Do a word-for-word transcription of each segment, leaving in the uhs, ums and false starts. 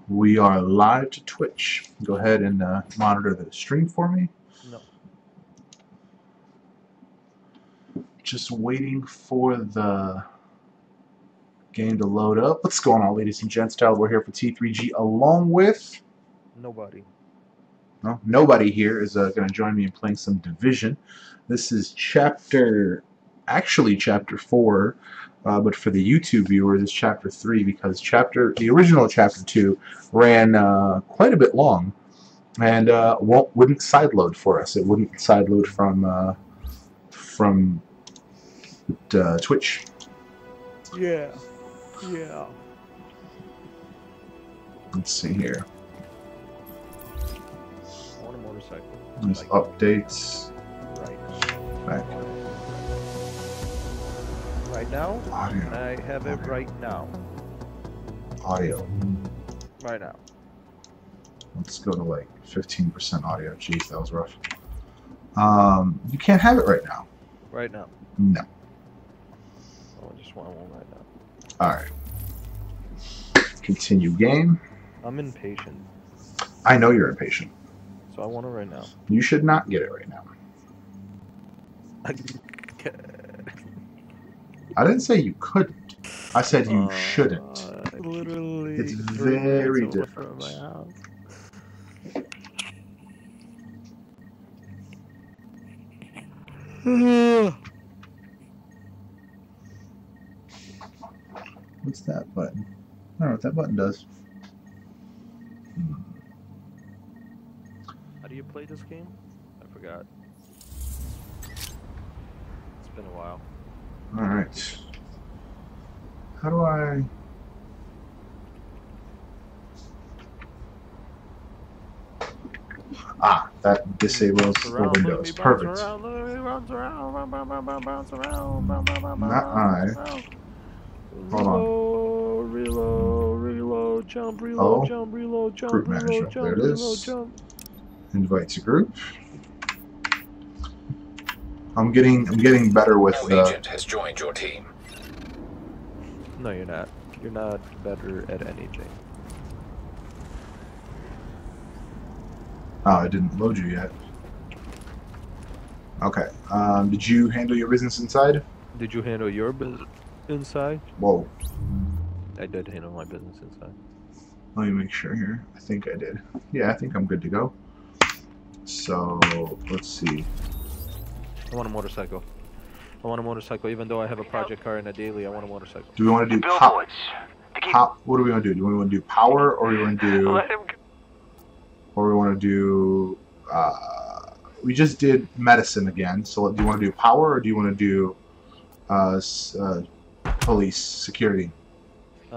We are live to Twitch. Go ahead and uh, monitor the stream for me. No. Just waiting for the game to load up. What's going on, ladies and gents? Dalibor here for T three G, along with... Nobody. No, nobody here is uh, going to join me in playing some Division. This is chapter... Actually, chapter four. Uh, but for the YouTube viewers, it's chapter three because chapter the original chapter two ran uh, quite a bit long, and uh, won't wouldn't sideload for us. It wouldn't sideload from uh, from uh, Twitch. Yeah. Yeah. Let's see here. I want a motorcycle. There's Like, updates. right. Back. Right now? Audio. And I have it Audio. right now. Audio. Right now. Let's go to like fifteen percent audio. Jeez, that was rough. Um, you can't have it right now. Right now. No. Oh, I just want one right now. All right. Continue game. I'm impatient. I know you're impatient. So I want it right now. You should not get it right now. I didn't say you couldn't. I said you uh, shouldn't. Literally. It's very different. From my house. What's that button? I don't know what that button does. Hmm. How do you play this game? I forgot. It's been a while. Alright. How do I... Ah, that disables the windows. Perfect. Not I. Hold on. Reload, reload, jump, reload, Oh. jump, reload, jump, Group reload, manager. jump, There it reload, is. jump. Invite to group. I'm getting I'm getting better with No uh, agent has joined your team. No, you're not. You're not better at anything. Oh, it didn't load you yet. Okay. Um, did you handle your business inside? Did you handle your business inside? Whoa. I did handle my business inside. Let me make sure here. I think I did. Yeah, I think I'm good to go. So, let's see. I want a motorcycle. I want a motorcycle, even though I have a project car and a daily. I want a motorcycle. Do we want to do power? Pow what do we want to do? Do we want to do power, or do we want to do? Let him go. Or we want to do? Uh, we just did medicine again. So, do you want to do power, or do you want to do uh, s- uh, police security? Uh,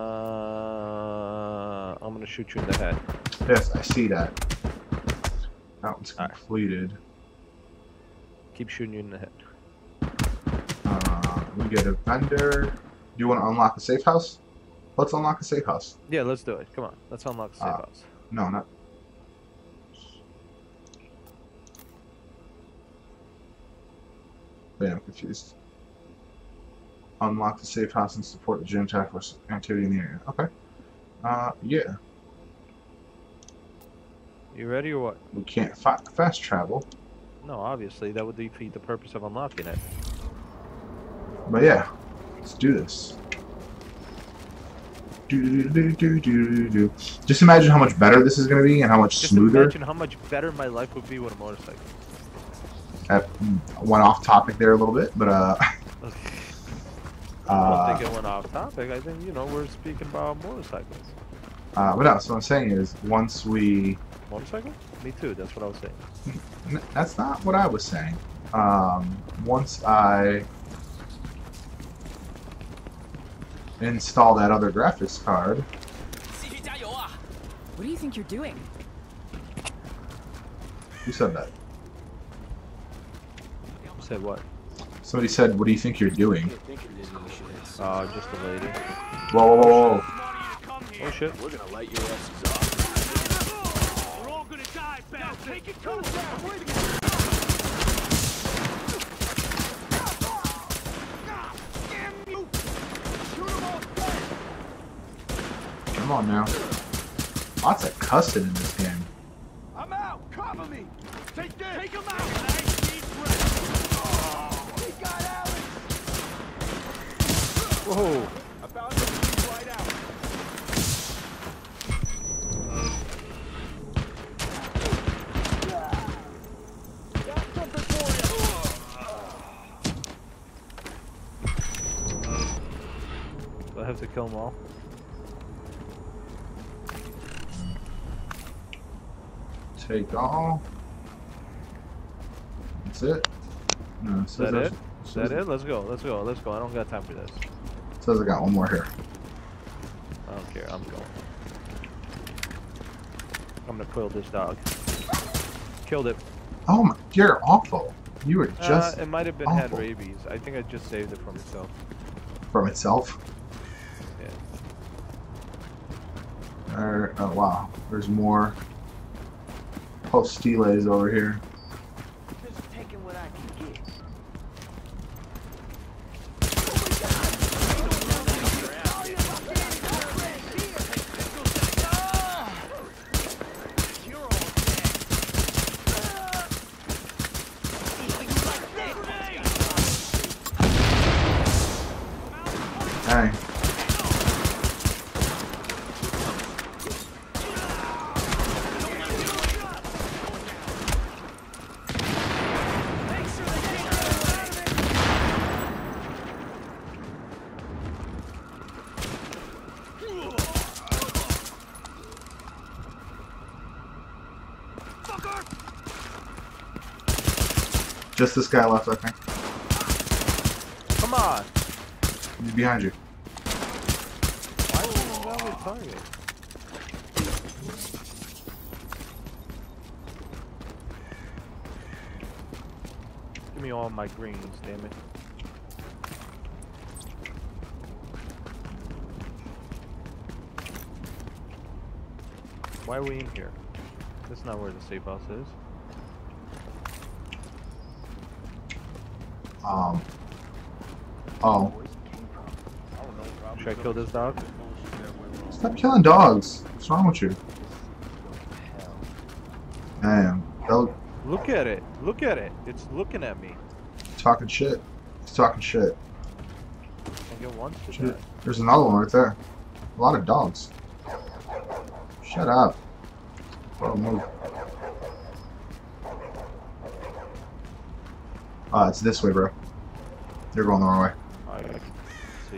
I'm gonna shoot you in the head. Yes, I see that. That one's Alright. completed. Keep shooting you in the head. Uh, we get a vendor. Do you want to unlock a safe house? Let's unlock a safe house. Yeah, let's do it. Come on, let's unlock the safe Uh, house. No, not. Wait, I'm confused. Unlock the safe house and support the gym task force activity in the area. Okay. Uh, yeah. You ready or what? We can't fa fast travel, No, obviously that would defeat the purpose of unlocking it. but yeah, let's do this. Do, do, do, do, do, do. Just imagine how much better this is going to be and how much Just smoother. imagine how much better my life would be with a motorcycle. That went off topic there a little bit, but uh, I don't uh, think it went off topic. I think, you know, we're speaking about motorcycles. uh, but no. So what I'm saying is, once we, Motorcycle? Me too, that's what I was saying. n that's not what I was saying. Um, once I install that other graphics card, What do you think you're doing? who said that? Said what? Somebody said, "What do you think you're doing?" Uh, just a lady. Whoa, whoa, whoa, whoa. Oh shit. We're gonna light your asses off. We're all gonna die, bastard. Take it, come Come on now. Lots of cussing in this game. I'm out. Cover me. Take this. Take him out. Nice deep breath. Oh, he got Alex. Whoa. I found him right out. Got something for you. Do I have to kill them all? Take all. That's it. No, it Is that says it? Is that it? Let's go. Let's go. Let's go. I don't got time for this. It says I got one more here. I don't care. I'm going. I'm gonna kill this dog. Killed it. Oh my, you're awful. You were just uh, it might have been had awful. rabies. I think I just saved it from itself. From itself. Yeah. Or, oh wow, there's more hostiles over here. Just taking what I can get. Dang. Just this guy left, I think. Come on. He's behind you. Why is he not a target? Give me all my greens, damn it. Why are we in here? That's not where the safe house is. Um. Oh. Should I kill this dog? Stop killing dogs. What's wrong with you? Damn. They'll Look at it. Look at it. It's looking at me. talking shit. He's talking shit. I get one to Shit. that. There's another one right there. A lot of dogs. Shut up. Bro, move. Ah, it's this way, bro. You're going the wrong way. I see.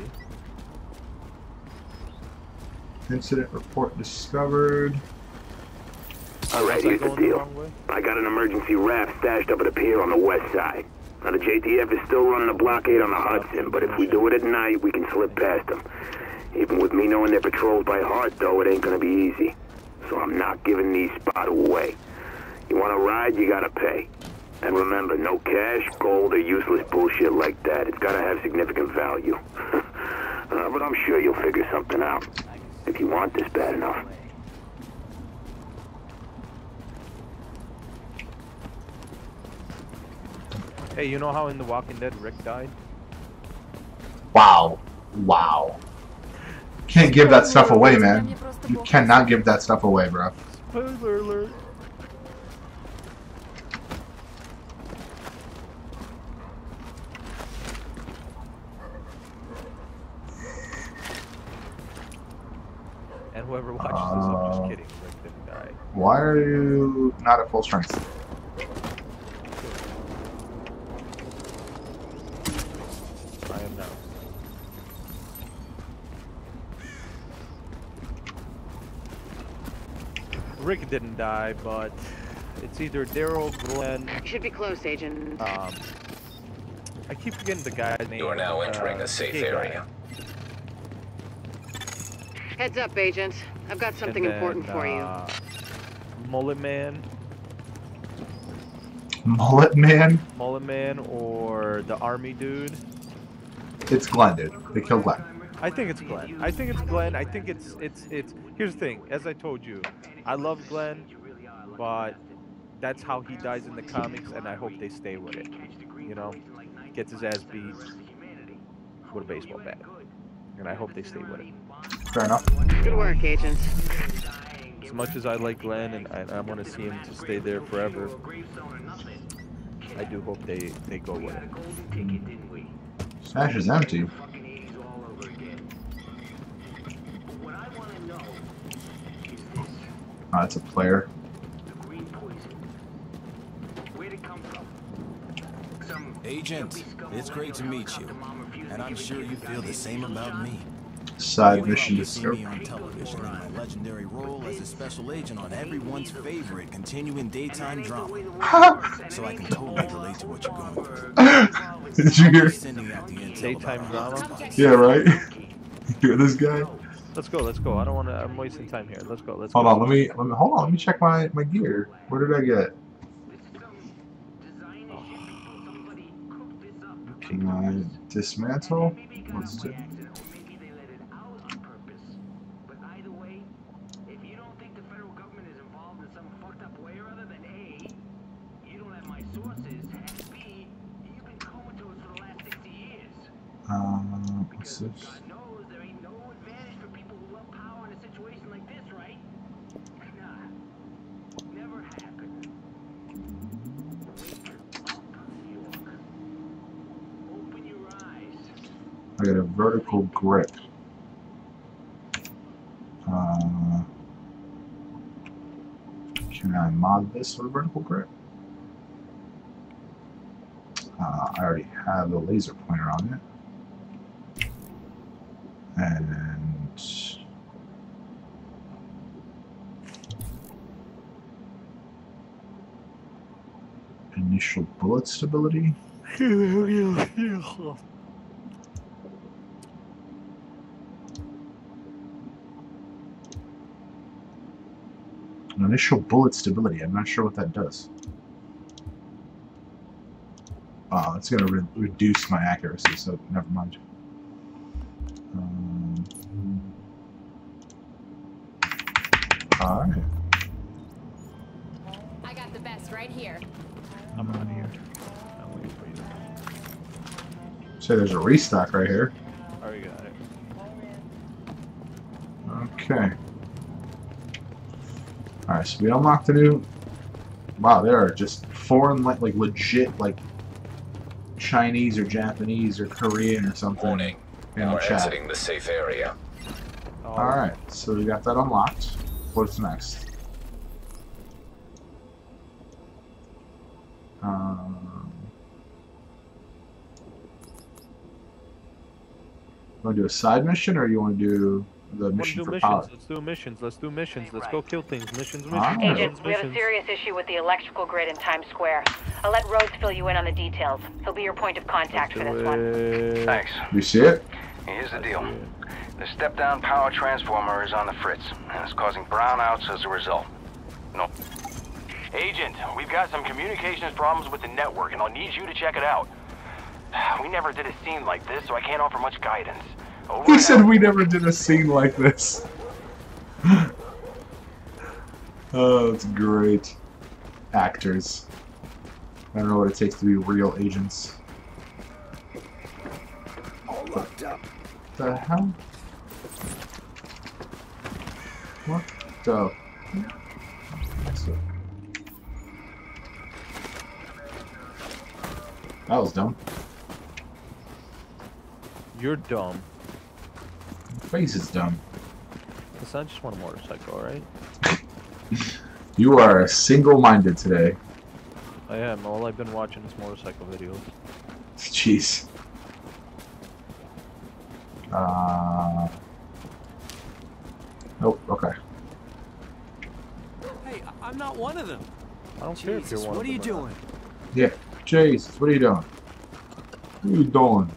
Incident report discovered. Alright, Was I here's the going the deal. wrong way? I got an emergency raft stashed up at a pier on the west side. Now the J T F is still running a blockade on the Hudson, but if we do it at night, we can slip past them. Even with me knowing their patrols by heart, though, it ain't gonna be easy. So I'm not giving these spots away. You wanna ride, you gotta pay. And remember, no cash, gold, or useless bullshit like that. It's gotta have significant value. uh, but I'm sure you'll figure something out. If you want this bad enough. Hey, you know how in The Walking Dead Rick died? Wow. Wow. Can't give that stuff away, man. You cannot give that stuff away, bro. Spoiler alert. And whoever watches this, I'm just Uh, kidding. Rick didn't die. Why are you not at full strength? I am now. Rick didn't die, but it's either Daryl, Glenn. Should be close, Agent. Um, I keep forgetting the guy's name. You are now entering uh, a safe gay guy. area. Heads up, Agent. I've got something And then, important for you. uh, Mullet Man, Mullet man? Mullet Man, or the army dude. It's Glenn, dude. They killed Glenn. I think it's Glenn. I think it's Glenn. I think it's it's it's. Here's the thing. As I told you, I love Glenn, but that's how he dies in the comics, and I hope they stay with it. You know, gets his ass beat with a baseball bat, and I hope they stay with it. Fair enough. Good work, Agent. It's much as I like Glenn and I, I want to see him to stay there forever, I do hope they they go with it. Stash is empty. Oh, that's a player. Agent, it's great to meet you, and I'm sure you feel the same about me. Side You mission probably see discovered. me on television in my legendary role as a special agent on everyone's favorite continuing daytime drama, so I can totally relate to what you're going through. Did you hear? Sending out the intel Daytime about our drama? hotspots. Yeah, right? You hear this guy? Let's go, let's go. I don't want to. I'm wasting time here. Let's go. Let's Hold go. on, let me, let me hold on, let me check my, my gear. What did I get? Can I dismantle? Let's do. Um, what's this? I got a vertical grip. Uh, can I mod this with a vertical grip? Uh, I already have the laser pointer on it. And initial bullet stability. Initial bullet stability. I'm not sure what that does. Oh, it's going to re reduce my accuracy, so never mind. Um, Alright. I got the best right here. I'm out of here. I'm waiting for you. So there's a restock right here. Already got it. Okay. Alright, so we unlocked the new... Wow, there are just foreign, like, like legit, like, Chinese or Japanese or Korean or something. Warning. In the We're chat. exiting the safe area. Oh, Alright, so we got that unlocked. What's next? Um, you want to do a side mission, or you want to do the Let's mission do for missions. power? Let's do missions. Let's do missions. Let's go kill things. Missions, missions, Alright. missions, Agent, we have a missions. serious issue with the electrical grid in Times Square. I'll let Rhodes fill you in on the details. He'll be your point of contact for this one. one. Thanks. You see it? Here's the deal. The step-down power transformer is on the fritz, and it's causing brownouts as a result. No. Agent, we've got some communications problems with the network, and I'll need you to check it out. We never did a scene like this, so I can't offer much guidance. Over He and said out. we never did a scene like this. Oh, it's great. Actors. I don't know what it takes to be real agents. All locked up. What the hell? What the? That was dumb. You're dumb. My face is dumb. Listen, I just want a motorcycle, alright? You are single-minded today. I am. All I've been watching is motorcycle videos. Jeez. Uh. Nope. Okay. Hey, I- I'm not one of them. I don't care if you're Jesus, one what of are you them or not. doing? Yeah. Jesus, what are you doing? What are you doing?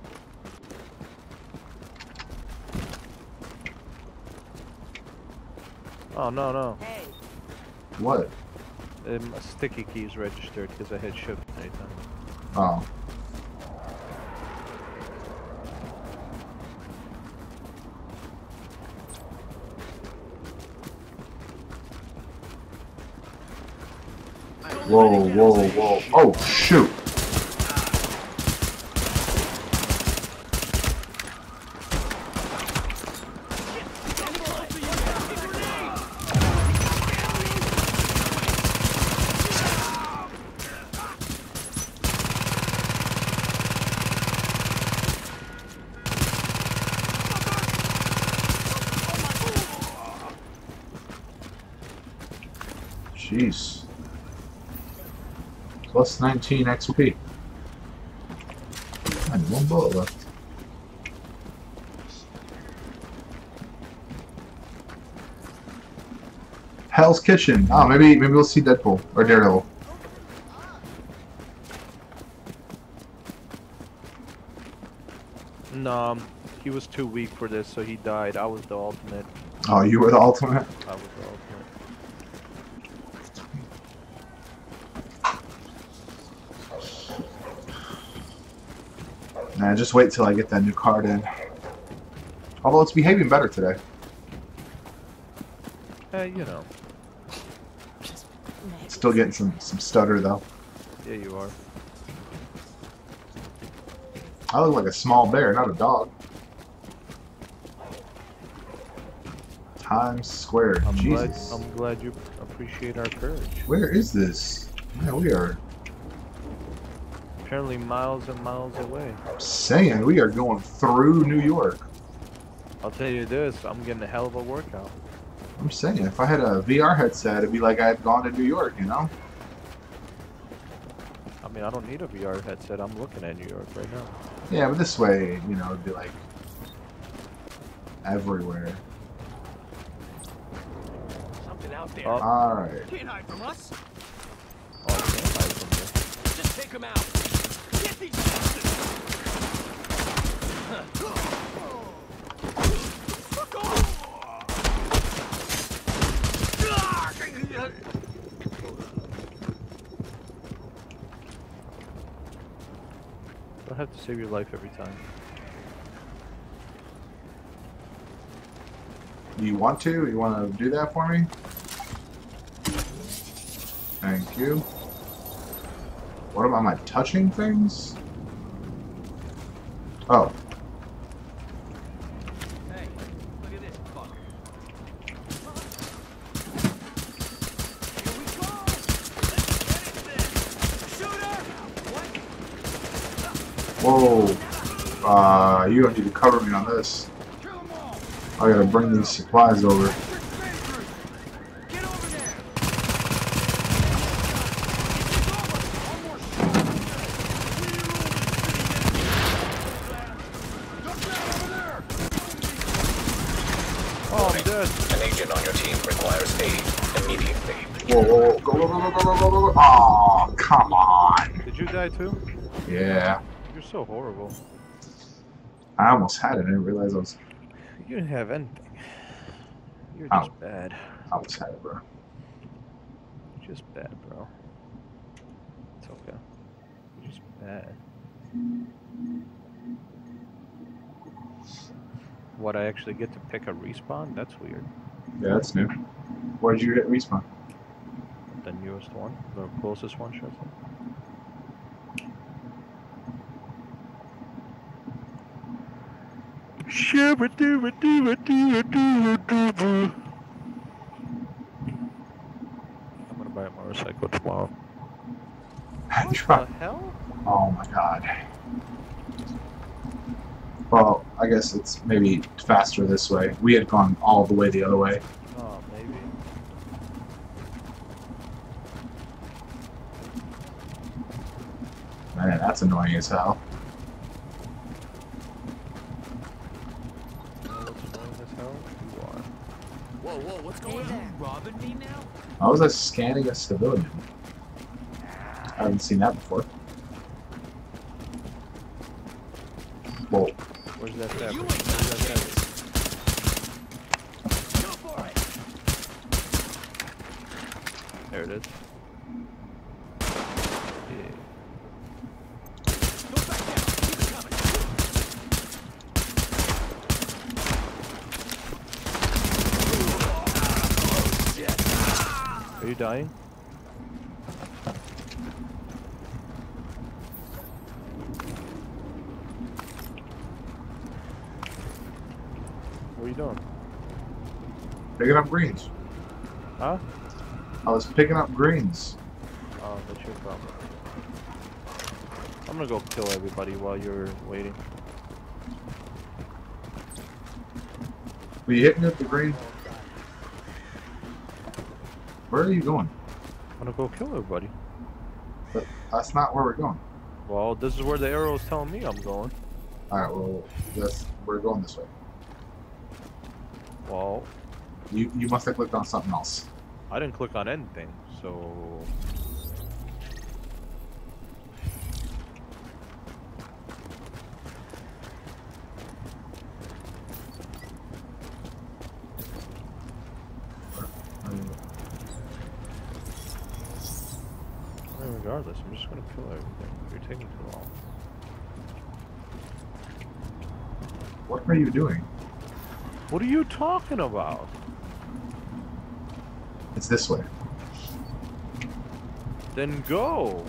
Oh, no, no. Hey, What? Um, a sticky key's registered because I had shift anytime. Oh. Whoa, whoa, whoa. Oh, shoot. Jeez. Plus nineteen X P. And one bullet left. Hell's Kitchen. Oh, maybe maybe we'll see Deadpool or Daredevil. No, um, he was too weak for this, so he died. I was the ultimate. Oh, you were the ultimate? I was the ultimate. Nah, just wait till I get that new card in. Although it's behaving better today. Hey, you know. Still getting some, some stutter though. Yeah, you are. I look like a small bear, not a dog. Times Square. I'm glad, Jesus. I'm glad you appreciate our courage. Where is this? Yeah, we are Apparently miles and miles away. saying we are going through New York. I'll tell you this, I'm getting a hell of a workout. I'm saying, if I had a V R headset, it'd be like I had gone to New York, you know? I mean, I don't need a V R headset. I'm looking at New York right now. Yeah, but this way, you know, it'd be like everywhere. Something out there. Oh, Alright. Can't hide from us. oh, I can't hide from Just take them out. Get these bastards. Fuck off. I have to save your life every time. Do you want to? You want to do that for me? Thank you. What am I, am I touching things? Oh. Hey, look at this fucker. Here we go. Let's get it then. Shooter. What? Whoa. Uh, you don't need to cover me on this. Kill them all. I gotta bring these supplies over. Get over there. Oh, I'm dead. An agent on your team requires aid immediately. Whoa, whoa, whoa. Go, go, go, go, go, go, go, go. Oh, come on. Did you die too? Yeah. You're so horrible. I almost had it. I didn't realize I was... You didn't have anything. You're Ow. just bad. I almost had it, bro. You're just bad, bro. It's okay. You're just bad. What, I actually get to pick a respawn? That's weird. Yeah, that's new. Where'd you hit respawn? The newest one, the closest one, shows up. I'm gonna buy a motorcycle tomorrow. What the hell? Oh my god. Well, I guess it's maybe faster this way. We had gone all the way the other way. Oh, maybe. Man, that's annoying as hell. You know what's annoying as hell? You are. Whoa, whoa, what's going on? You robbing me now? How was I scanning a civilian? I haven't seen that before. Whoa. Where's that fabric? You ain't Where's that fabric? Go for it. There it is. Yeah. Go back down. Keep it coming. Are you dying? What are you doing? Picking up greens. Huh? I was picking up greens. Oh, that's your problem. I'm gonna go kill everybody while you're waiting. Were you hitting me with the green? Where are you going? I'm gonna go kill everybody. But that's not where we're going. Well, this is where the arrow is telling me I'm going. Alright, well, that's, we're going this way. Well, You, you must have clicked on something else. I didn't click on anything, so... Regardless, I'm just gonna kill everything. You're taking too long. What are you doing? What are you talking about? It's this way. Then go.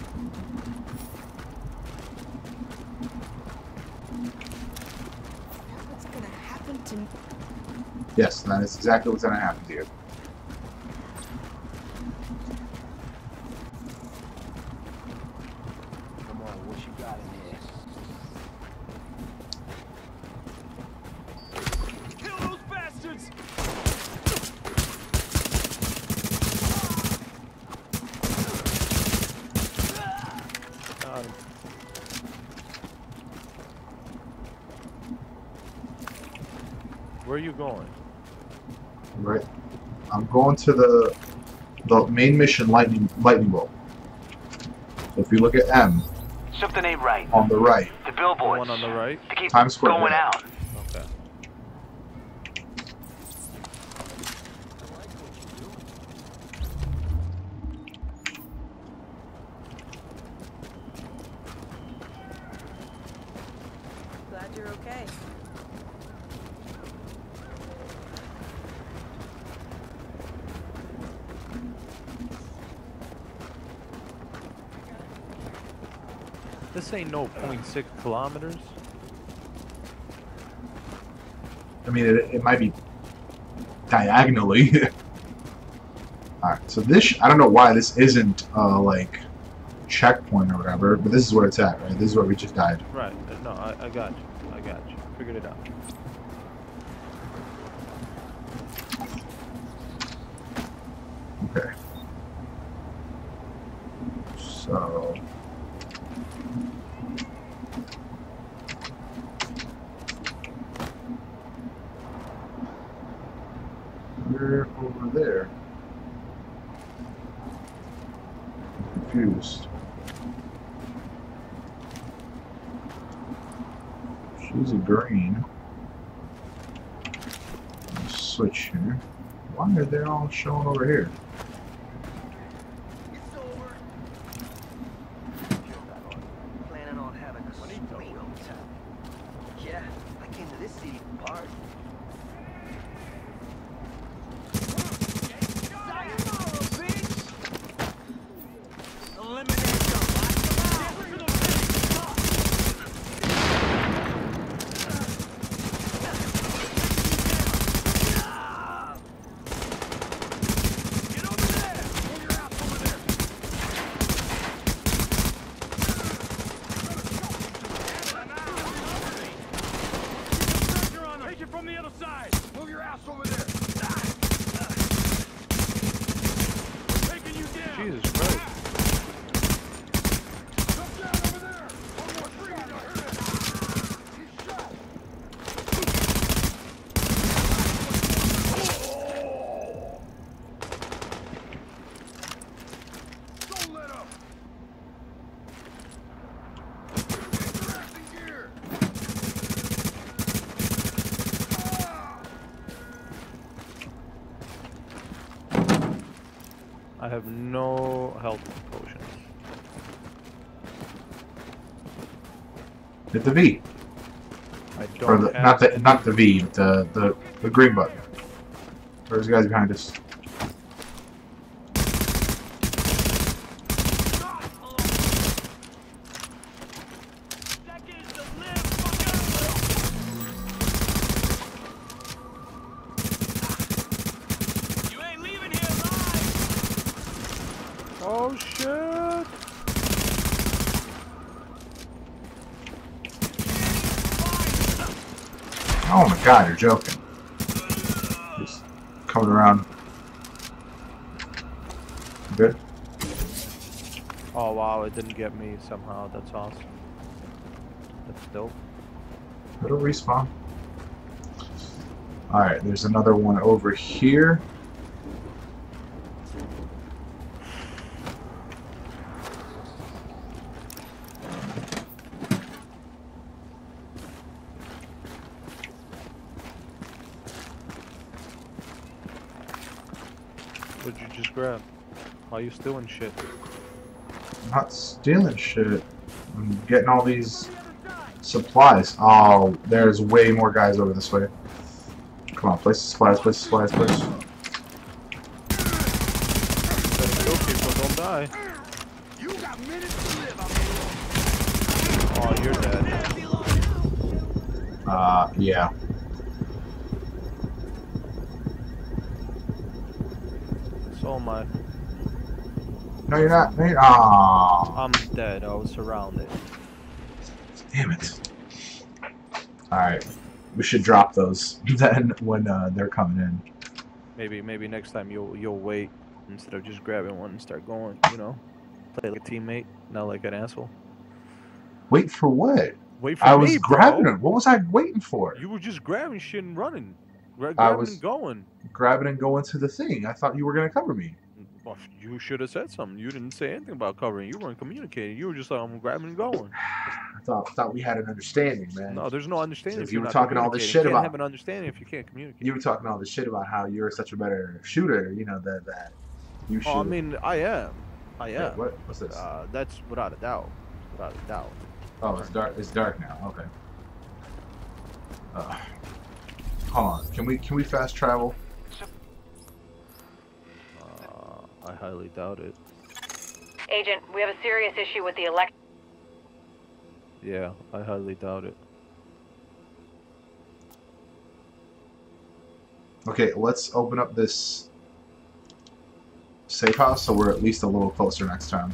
What's gonna happen to me? Yes, that is exactly what's gonna happen to you. Come on, what you got in here? Kill those bastards! Got him. Where are you going? Right. I'm going to the the main mission lightning lightning bolt. So if you look at M Something ain't right. on the right, The The billboards. one on the right? They keep Times Square, going yeah. out. Okay. Glad you're okay. This ain't no point six kilometers. I mean, it, it might be diagonally. Alright, so this, I don't know why this isn't, uh, like, checkpoint or whatever, but this is where it's at, right? This is where we just died. Right. uh, No, I, I got you. I got you. Figured it out. Okay. So... We're over there. I'm confused. She's a green. Let's switch here. Why are they all showing over here? It's over. Planning on having a sweet old time. Yeah, I came to this city for party. Sayonara, bitch! Eliminate them. Watch them out. Get over there! Move your ass over there! Pressure on them! Take it from the other side! Move your ass over there! We're taking you down! Jesus Christ. Come down over there! One more three, you heard it! He's shot! Don't let up! Get your ass in gear! I have no health potions. Hit the V. I Or don't the, have not the not the V, but the, the the green button. There's guys behind us. Seconds to live, fucker! You ain't leaving here alive! Oh shit! Oh my god, you're joking. Just coming around. Good? Oh wow, it didn't get me somehow. That's awesome. That's dope. It'll respawn. Alright, there's another one over here. What'd you just grab? Why are you stealing shit? I'm not stealing shit. I'm getting all these supplies. Oh, there's way more guys over this way. Come on, place the supplies, place the supplies, place. Better kill people, don't die. You got minutes to live, Oh, you're dead. Uh, yeah. So am I. No, you're not. No, you're... Aww. I'm dead. I was surrounded. Damn it. Alright. We should drop those then when uh, they're coming in. Maybe, maybe next time you'll you'll wait instead of just grabbing one and start going. You know, play like a teammate, not like an asshole. Wait for what? Wait for I me, was bro. grabbing it. What was I waiting for? You were just grabbing shit and running, Gra I grabbing was and going. grabbing and going to the thing. I thought you were gonna cover me. Well, you should have said something. You didn't say anything about covering. You weren't communicating. You were just like, I'm grabbing and going. I thought thought we had an understanding, man. No, there's no understanding. So if if you you're were not talking all this communicating. shit You about, can't have an understanding if you can't communicate. you were talking all this shit about how you're such a better shooter. You know that that you should. Oh, I mean, I am. I am. Wait, what? What's this? Uh, that's without a doubt. Without a doubt. Oh, it's dark. It's dark now. Okay. Uh, hold on. Can we can we fast travel? Uh, I highly doubt it. Agent, we have a serious issue with the elect. Yeah, I highly doubt it. Okay, let's open up this safe house so we're at least a little closer next time.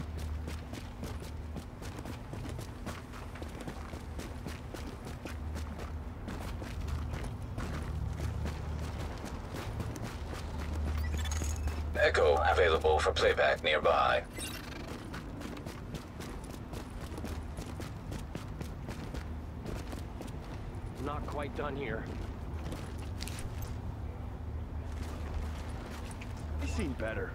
Echo available for playback nearby. Not quite done here. You've seen better.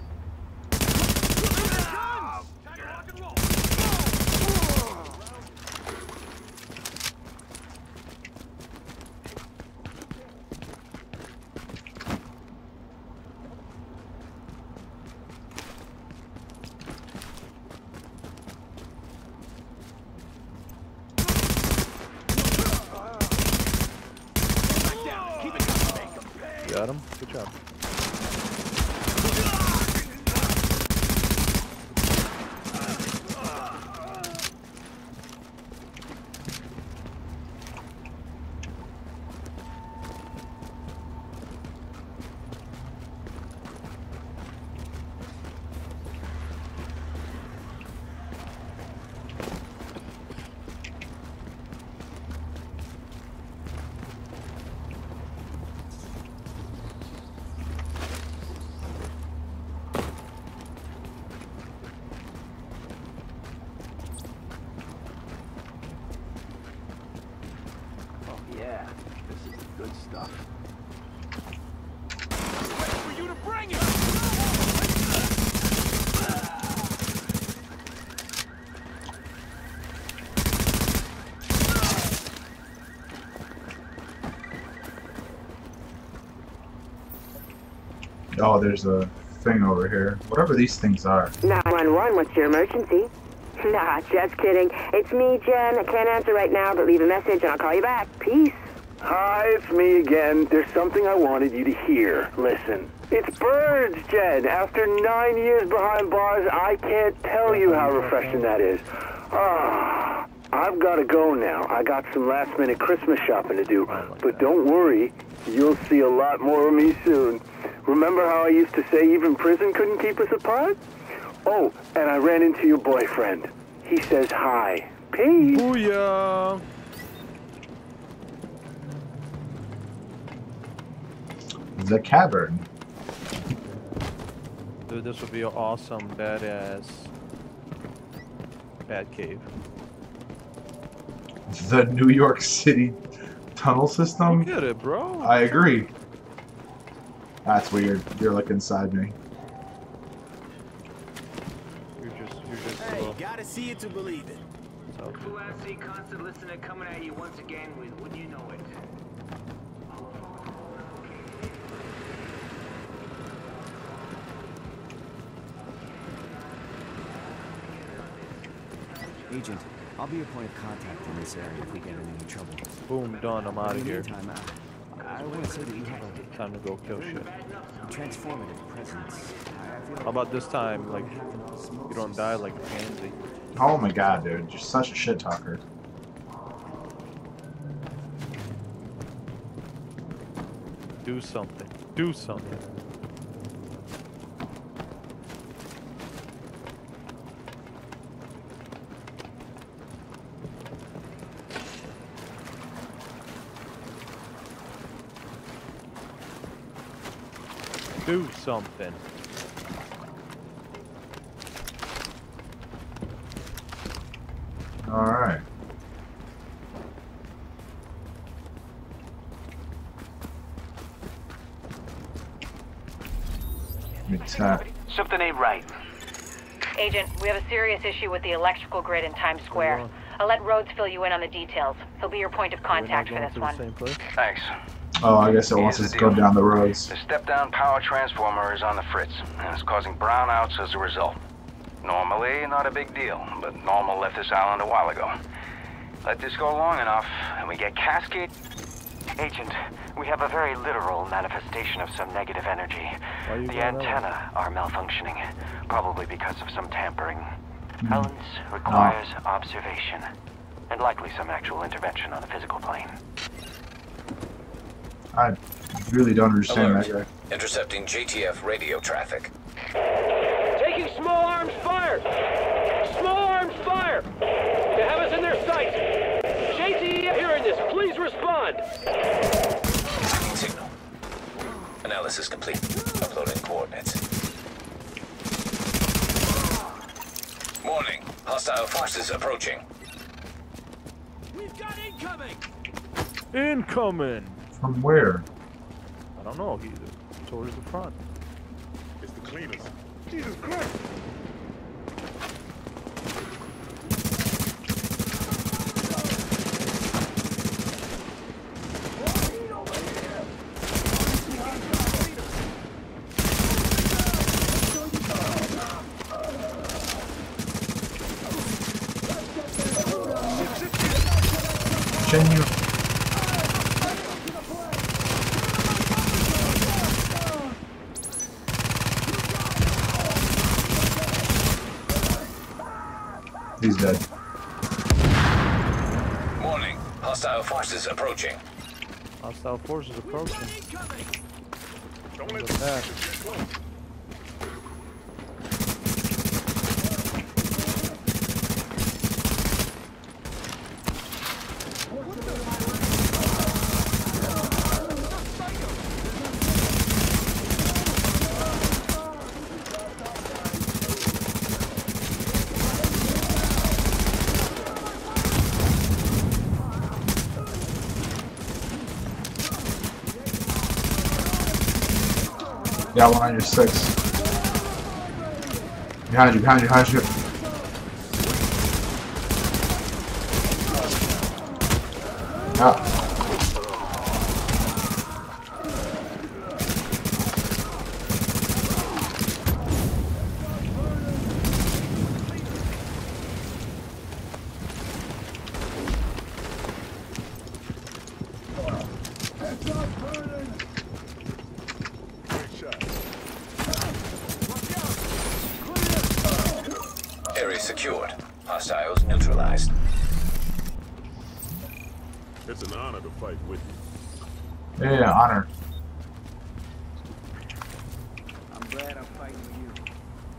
Got him. Good job. Yeah, this is the good stuff. Wait for you to bring it! Oh, there's a thing over here. Whatever these things are. nine one one, what's your emergency? Nah, just kidding. It's me, Jen. I can't answer right now, but leave a message and I'll call you back. Peace. Hi, it's me again. There's something I wanted you to hear. Listen. It's birds, Jen. After nine years behind bars, I can't tell you how refreshing that is. Ah, I've got to go now. I got some last-minute Christmas shopping to do. But don't worry, you'll see a lot more of me soon. Remember how I used to say even prison couldn't keep us apart? Oh, and I ran into your boyfriend. He says hi. Peace. Booyah! The cavern. Dude, this would be an awesome, badass Bad cave. The New York City tunnel system? Look at it, bro. I agree. That's weird. You're like inside me. You're just, you're just. Hey, uh, gotta see it to believe it. Cool ass C constant listener coming at you once again with Would You Know It. Agent, I'll be your point of contact in this area if we get in any trouble. Boom, done. I'm out of here. Time out. I want to say that you have a Time to go kill shit. transformative presence. I feel like How about this time, like, you don't die like a pansy? Oh my god, dude. You're such a shit talker. Do something. Do something. Do something. All right. Let me tap. Something ain't right. Agent, we have a serious issue with the electrical grid in Times Square. I'll let Rhodes fill you in on the details. He'll be your point of contact for this one. Thanks. Oh, I guess it wants us to go down the roads. The step-down power transformer is on the fritz, and it's causing brownouts as a result. Normally, not a big deal, but Normal left this island a while ago. Let this go long enough, and we get cascade... Agent, we have a very literal manifestation of some negative energy. The antenna are malfunctioning, probably because of some tampering. Helens requires observation, and likely some actual intervention on the physical plane. I really don't understand Alert. that guy. Intercepting J T F radio traffic. taking small arms fire! Small arms fire! They have us in their sights! J T F hearing this, please respond! Tracking signal. Analysis complete. Uploading coordinates. Warning. Hostile forces approaching. We've got incoming! Incoming! From where? I don't know. He's towards the front. It's the cleaners. Jesus Christ! Genuine. He's dead. Warning. Hostile forces approaching. Hostile forces approaching. Don't let Look at that. Got one on your six. Behind you, behind you, behind you. Ah. Area secured. Hostiles neutralized. It's an honor to fight with you. Yeah, honor. I'm glad I'm fighting with you.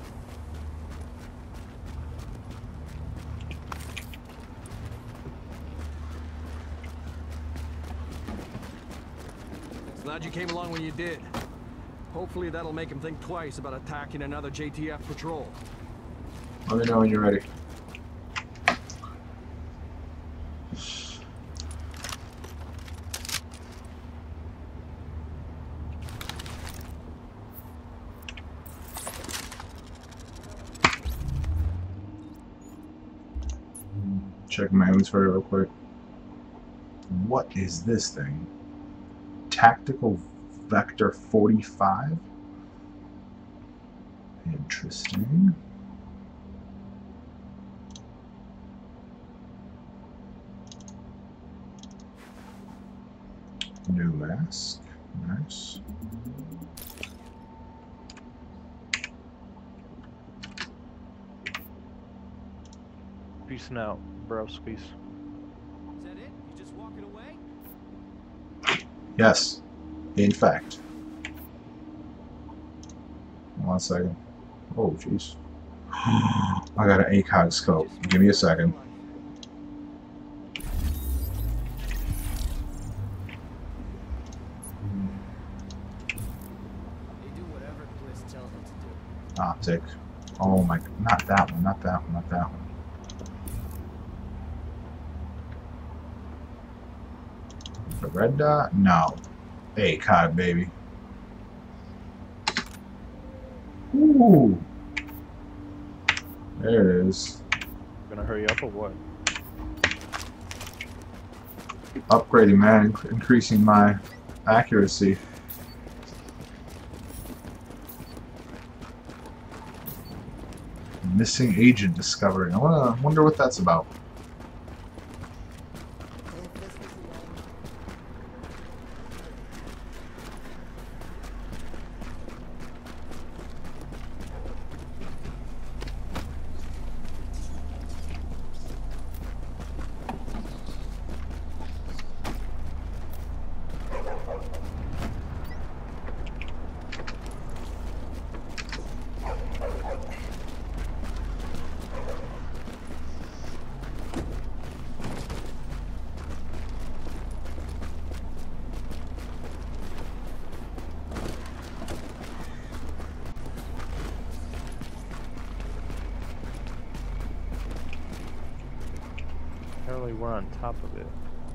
Glad you came along when you did. Hopefully that'll make him think twice about attacking another J T F patrol. Let me know when you're ready. Check my inventory real quick. What is this thing? Tactical Vector forty-five? Interesting. New mask. Nice. Peace out, bro. Squeeze. Is that it? You just walking away? Yes, in fact. One second. Oh, jeez. I got an ACOG scope. Give me a second. Optic. Oh my, not that one, not that one, not that one. The red dot? No. ACOG, baby. Ooh. There it is. Gonna hurry up or what? Upgrading, man. Increasing my accuracy. Missing agent discovered. I wanna wonder what that's about. Apparently we're on top of it.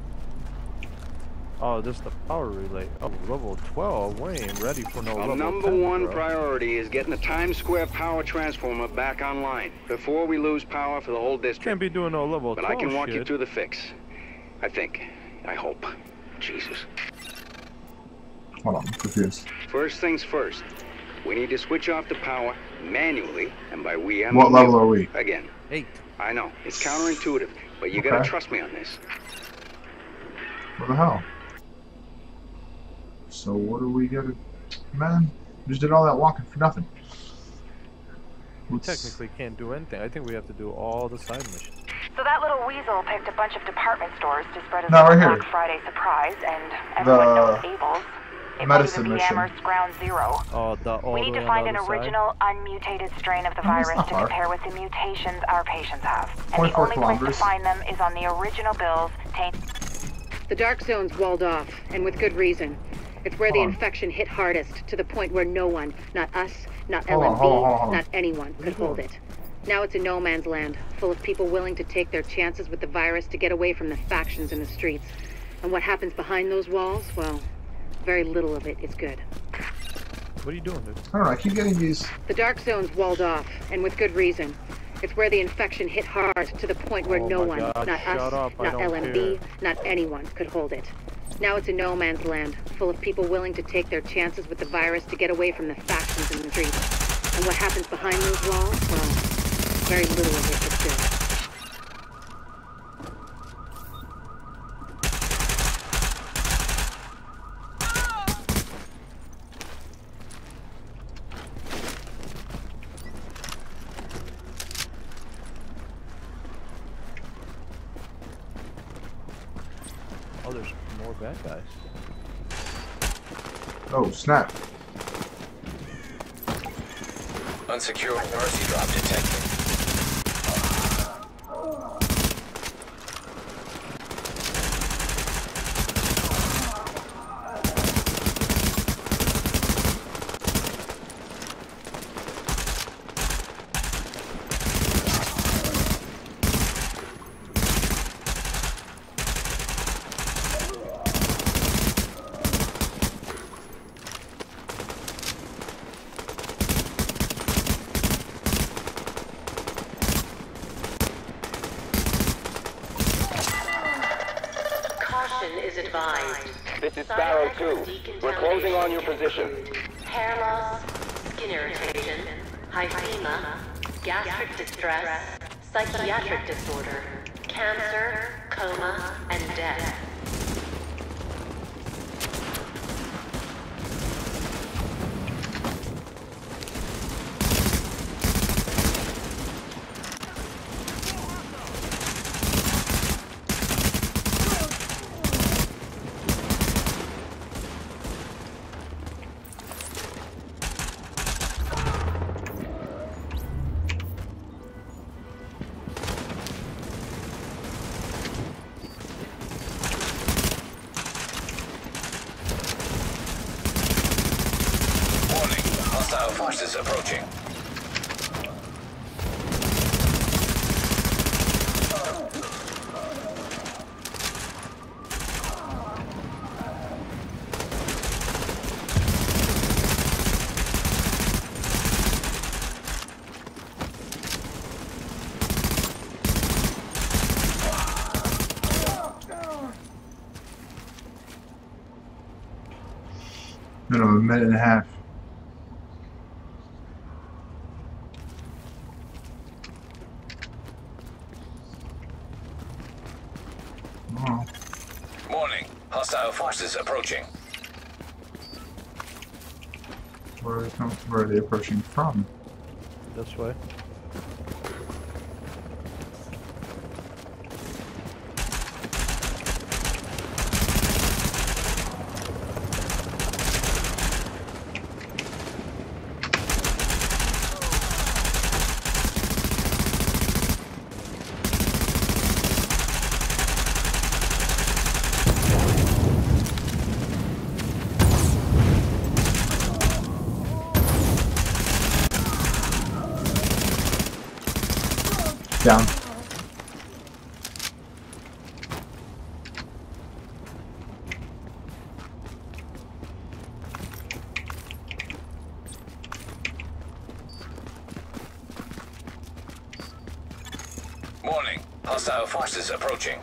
Oh, this is the power relay. Oh, level twelve. We ain't ready for no Our level number ten, one bro. priority is getting the Times Square power transformer back online before we lose power for the whole district. Can't be doing no level But twelve I can walk shit. you through the fix. I think. I hope. Jesus. Hold on, I'm confused. First things first. We need to switch off the power manually, and by we I What mean level you. are we? Again. Eight. I know. It's counterintuitive, but you Okay. gotta trust me on this. What the hell? So what are we gonna... Man, we just did all that walking for nothing. We Let's- technically can't do anything. I think we have to do all the side missions. So that little weasel picked a bunch of department stores to spread his No, right Black here. Friday surprise, and everyone knows Abel's. It might medicine even be mission. Amherst Ground Zero. Oh, the all We the need way to on find the an other side? original, unmutated strain of the No, it's virus not to far. compare with the mutations our patients have. And the twenty-four only place to kilometers. find them is on the original bills. Taint. The dark zone's walled off, and with good reason. It's where the Hold on. infection hit hardest, to the point where no one, not us, not Hold on, L M B, hold on, hold on, hold on. not anyone, could hold it. Now it's a no man's land, full of people willing to take their chances with the virus to get away from the factions in the streets. And what happens behind those walls, well, very little of it is good. What are you doing, dude? I don't know, I keep getting these... The dark zone's walled off, and with good reason. It's where the infection hit hard, to the point where Oh no my one, God, not shut us, up, I not don't L M B, care. not anyone, could hold it. Now it's a no man's land, full of people willing to take their chances with the virus to get away from the factions in the streets. And what happens behind those walls, well, very little of it is good. Oh, there's more bad guys. Oh, snap. Unsecured mercy drop detected. advised. This is Sparrow two. We're closing on your position. Hair loss, skin irritation, hyphema, gastric distress, psychiatric disorder, cancer, coma, and death. Forces approaching. Minimum a minute and a half. Warning, hostile forces approaching. Where are they coming? Where are they approaching from? This way. Down. Warning, hostile forces approaching.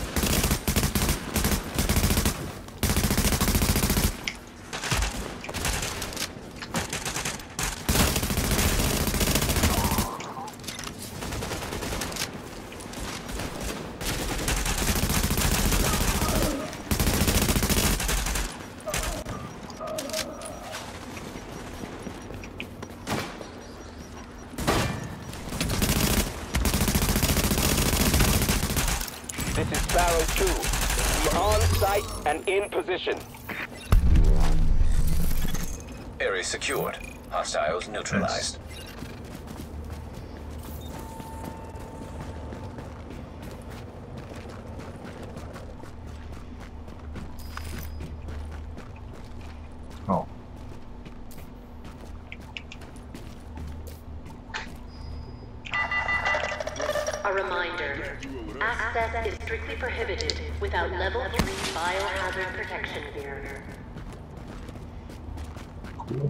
This is Sparrow two. We're on site and in position. Area secured. Hostiles neutralized. Oh. A reminder. Access is strictly prohibited without level three biohazard protection gear. Cool.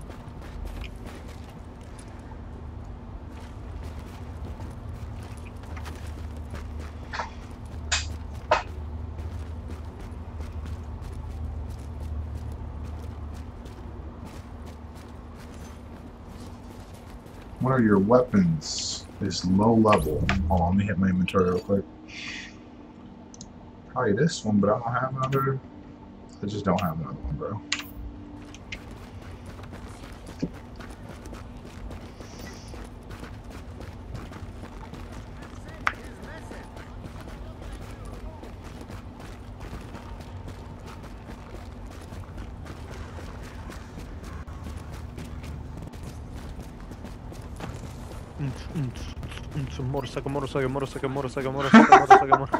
What are your weapons? Is low level. Oh, let me hit my inventory real quick. Probably this one, but I don't have another. I just don't have another one, bro. Motorcycle, motorcycle, motorcycle, motorcycle, motorcycle, motorcycle, motorcycle.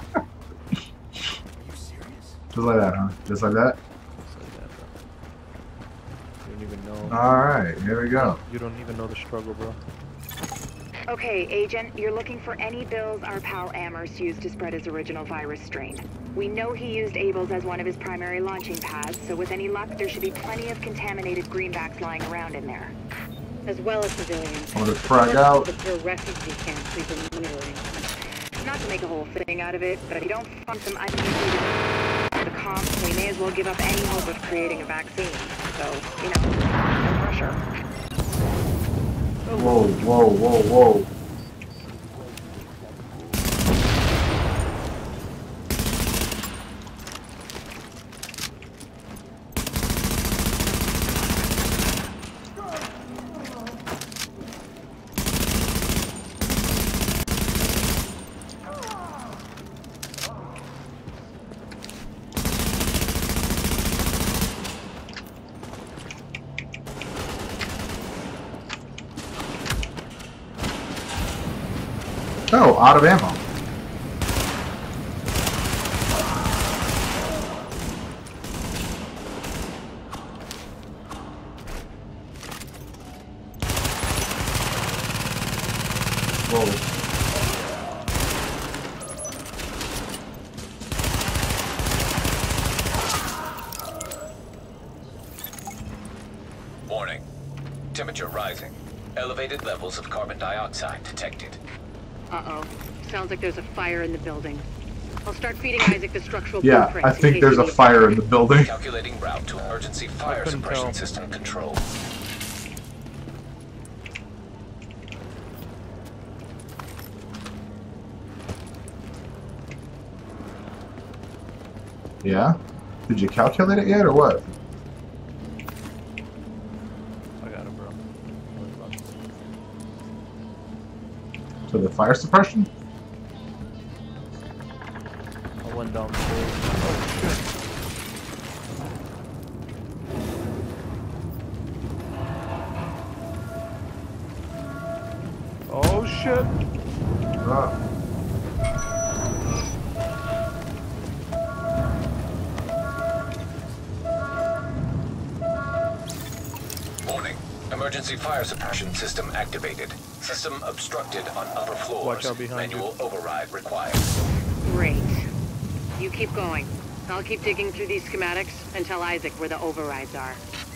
Just like that, huh? Just like that? Just like that, bro. You don't even know. Alright, here we go. You don't even know the struggle, bro. Okay, Agent, you're looking for any bills our pal Amherst used to spread his original virus strain. We know he used Abel's as one of his primary launching pads, so with any luck, there should be plenty of contaminated greenbacks lying around in there. As well as civilians. I'm gonna frag out. The pure refugee camps we've been monitoring. Not to make a whole thing out of it, but if you don't find some unusual The cops, they may as well give up any hope of creating a vaccine. So, you know, no pressure. Whoa, whoa, whoa, whoa. Oh, out of ammo. Whoa. Warning. Temperature rising. Elevated levels of carbon dioxide detected. Uh-oh. Sounds like there's a fire in the building. I'll start feeding Isaac the structural Yeah, blueprints I in think case there's you a need- fire in the building. Calculating route to emergency fire suppression tell. system control. Yeah? Did you calculate it yet, or what? I got it, bro. To the fire suppression? I went down the stairs. Oh shit! Oh shit! Ah. Warning. Emergency fire suppression system activated. System obstructed on upper floors. Watch out behind Manual override required. Great. You keep going. I'll keep digging through these schematics and tell Isaac where the overrides are.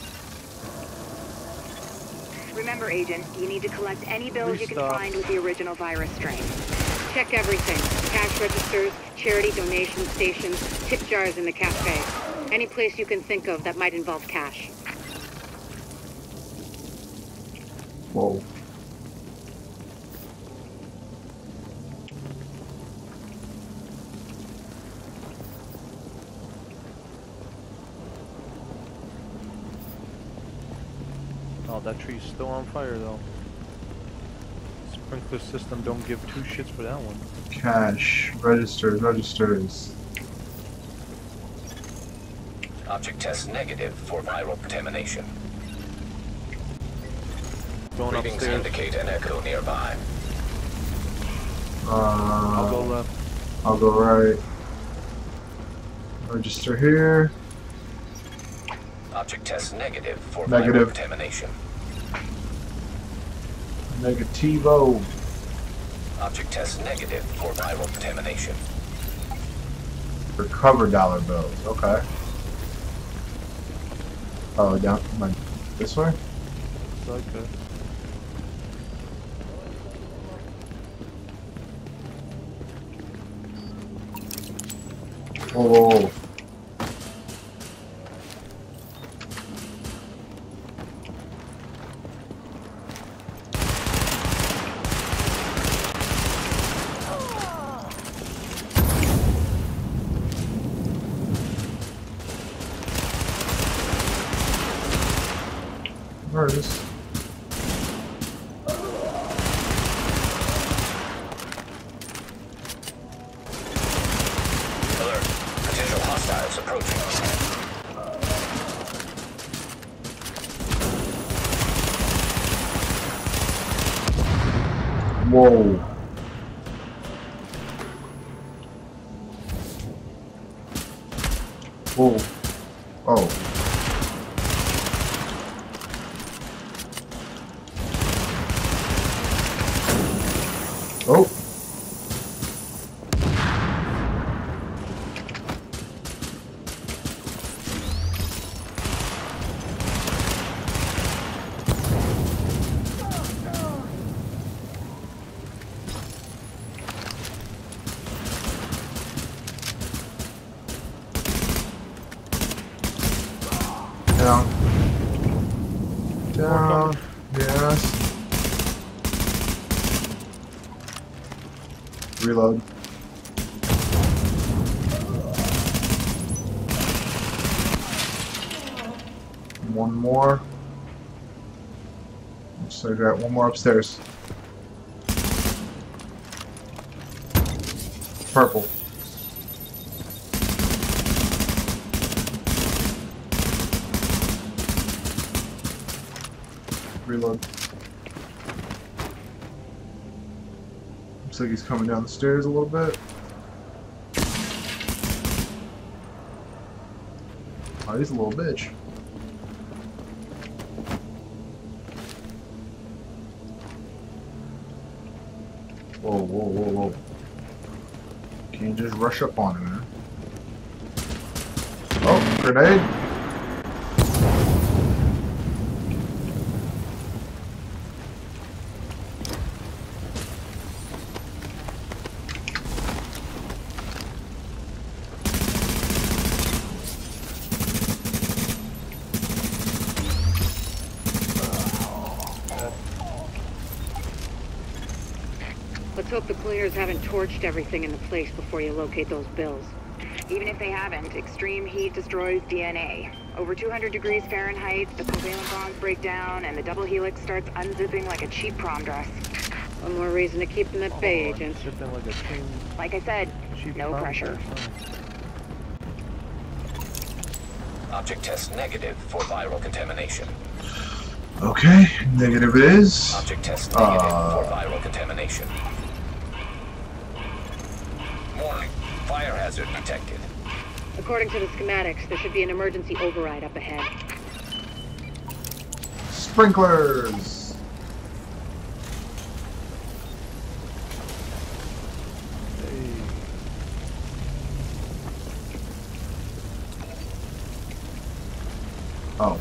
Remember, Agent, you need to collect any bills you can Restart. find with the original virus strain. Check everything. Cash registers, charity donation stations, tip jars in the cafe. Any place you can think of that might involve cash. Whoa. Oh, that tree's still on fire though. Sprinkler system don't give two shits for that one. Cash, registers, registers. Object test negative for viral contamination. Going Readings upstairs. indicate an echo nearby. Uh, I'll go left. I'll go right. Register here. Object test negative for Negative. viral contamination. Negativo. Object test negative for viral contamination. Recover dollar bills. Okay. Oh, down. Like, this way? It's okay. Whoa, whoa, whoa. Where is this? Alert. Potential hostiles approaching. Whoa. Whoa. Oh. Oh. more coming. Yes. Reload. One more. So I got one more upstairs. Purple. Reload. Looks like he's coming down the stairs a little bit. Oh, he's a little bitch. Whoa, whoa, whoa, whoa. Can't just rush up on him, man. Oh, grenade! Let's hope the cleaners haven't torched everything in the place before you locate those bills. Even if they haven't, extreme heat destroys D N A. Over two hundred degrees Fahrenheit, the covalent bonds break down, and the double helix starts unzipping like a cheap prom dress. One more reason to keep them at bay, Oh, Agent. zipping like a clean, Like I said, cheap no prom pressure. dress. Object test negative for viral contamination. Okay, negative it is. Object test negative Uh, for viral contamination. Warning. Fire hazard detected. According to the schematics, there should be an emergency override up ahead. Sprinklers! Oh.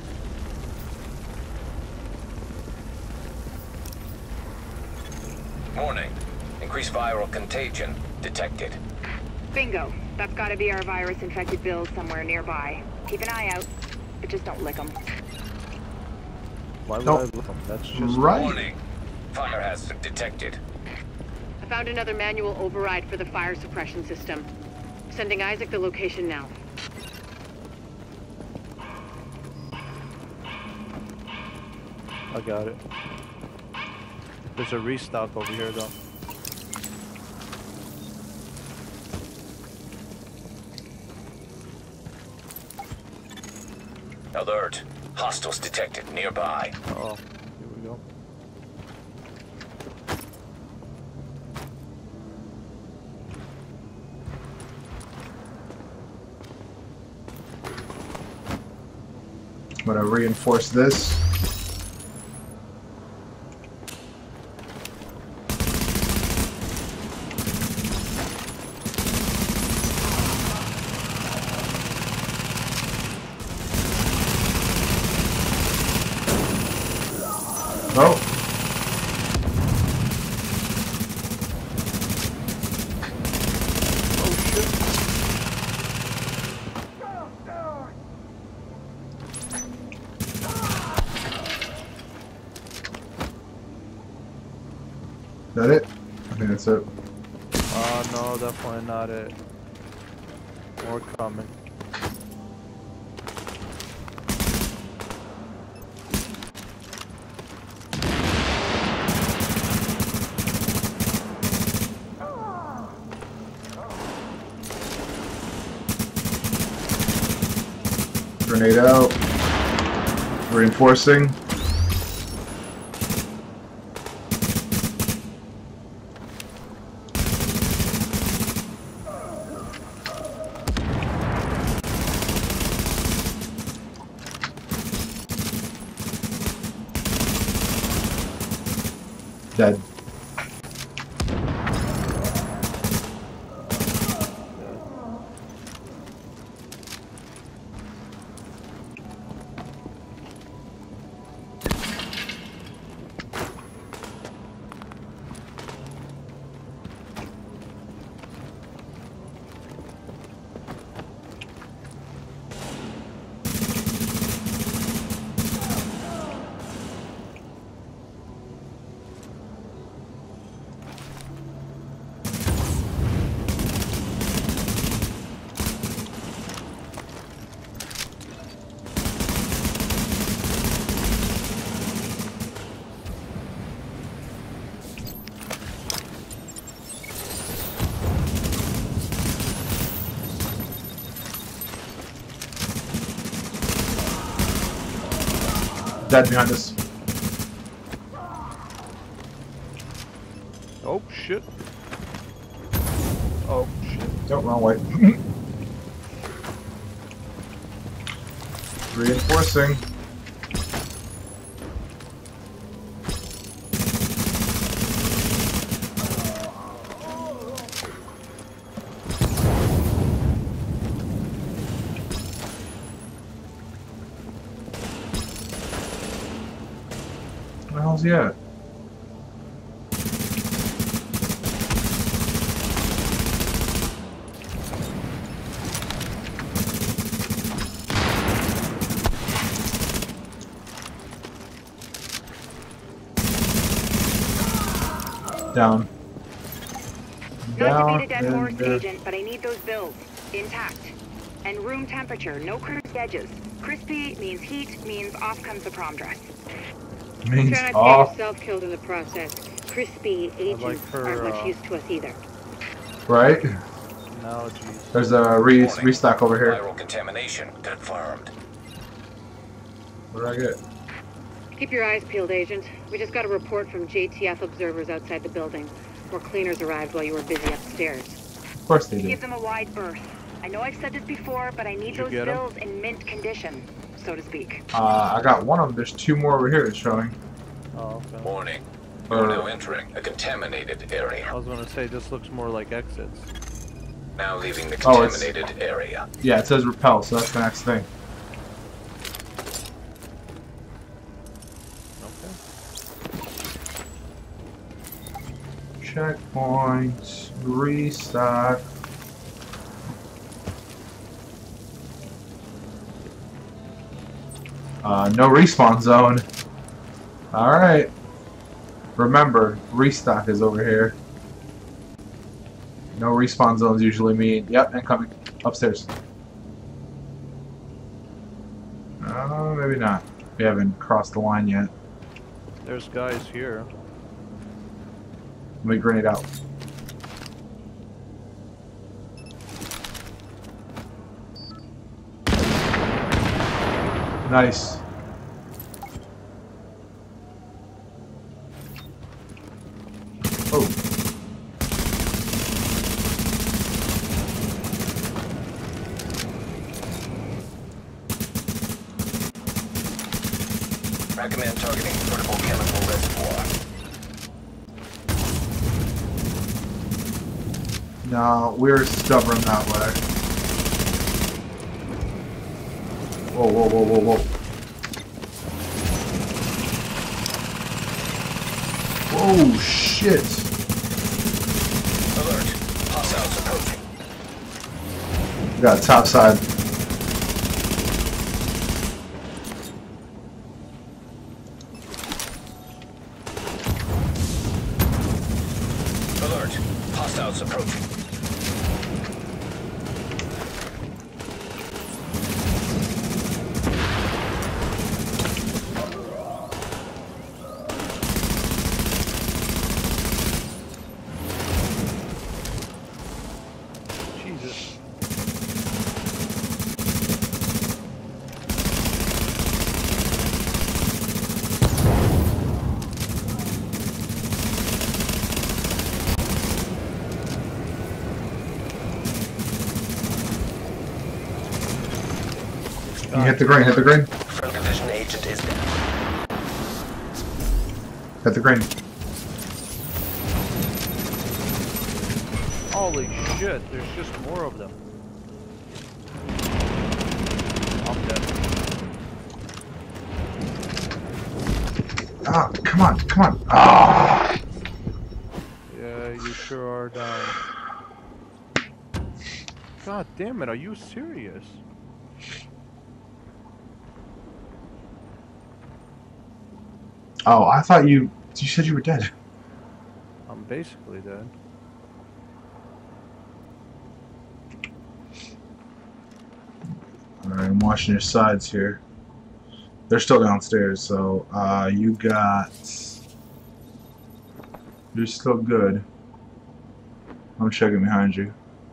Warning. Increased viral contagion detected. Bingo. That's gotta be our virus-infected bills somewhere nearby. Keep an eye out, but just don't lick them. Why would Nope. I look them? That's just Right. Warning. Fire hazard detected. I found another manual override for the fire suppression system. Sending Isaac the location now. I got it. There's a restock over here though. Alert. Hostiles detected nearby. Oh, here we go. I'm gonna reinforce this. Oh. Is that it? I think that's it. Oh no, definitely not it. More coming. Grenade out. Reinforcing. Dead. Dead behind us. Oh shit. Oh shit. Don't run away. Reinforcing. Where the hell's he at? Down. Not Down to beat a dead and, horse, uh, Agent, but I need those builds intact. And room temperature, no crispy edges. Crispy means heat, means off comes the prom dress. means Try not to off. get yourself killed in the process. Crispy agents like her, aren't much uh, use to us either. Right? No, jeez. There's a re restock over here. Viral contamination confirmed. What did I get? Keep your eyes peeled, Agent. We just got a report from J T F observers outside the building. More cleaners arrived while you were busy upstairs. Of course they Give did. them a wide berth. I know I've said this before, but I need Did you those get 'em? builds in mint condition, so to speak. Uh, I got one of them. There's two more over here that's showing. Oh, okay. Warning. Uh, You're now entering a contaminated area. I was gonna say this looks more like exits. Now leaving the Oh, it's- contaminated area. Yeah, it says repel, so that's the next thing. Okay. Checkpoint. Restock. Uh, no respawn zone. Alright. Remember, restock is over here. No respawn zones usually mean, yep, incoming. Upstairs. Uh, maybe not. We haven't crossed the line yet. There's guys here. Let me grenade out. Nice. Oh. Recommend targeting vertical chemical reservoir. No, we're stubborn that way. Whoa, whoa, whoa, whoa, whoa. Whoa, shit. Alert. Hostiles approaching. We got top side. Alert. Hostiles approaching. Jesus. You hit the green, hit the green. Friendly vision agent is down. Hit the green. Holy shit, there's just more of them. I'm dead. Ah, come on, come on. Ah. Yeah, you sure are down. God damn it, are you serious? Oh, I thought you, you said you were dead. I'm basically dead. Alright, I'm watching your sides here. They're still downstairs, so uh, you got... You're still good. I'm checking behind you.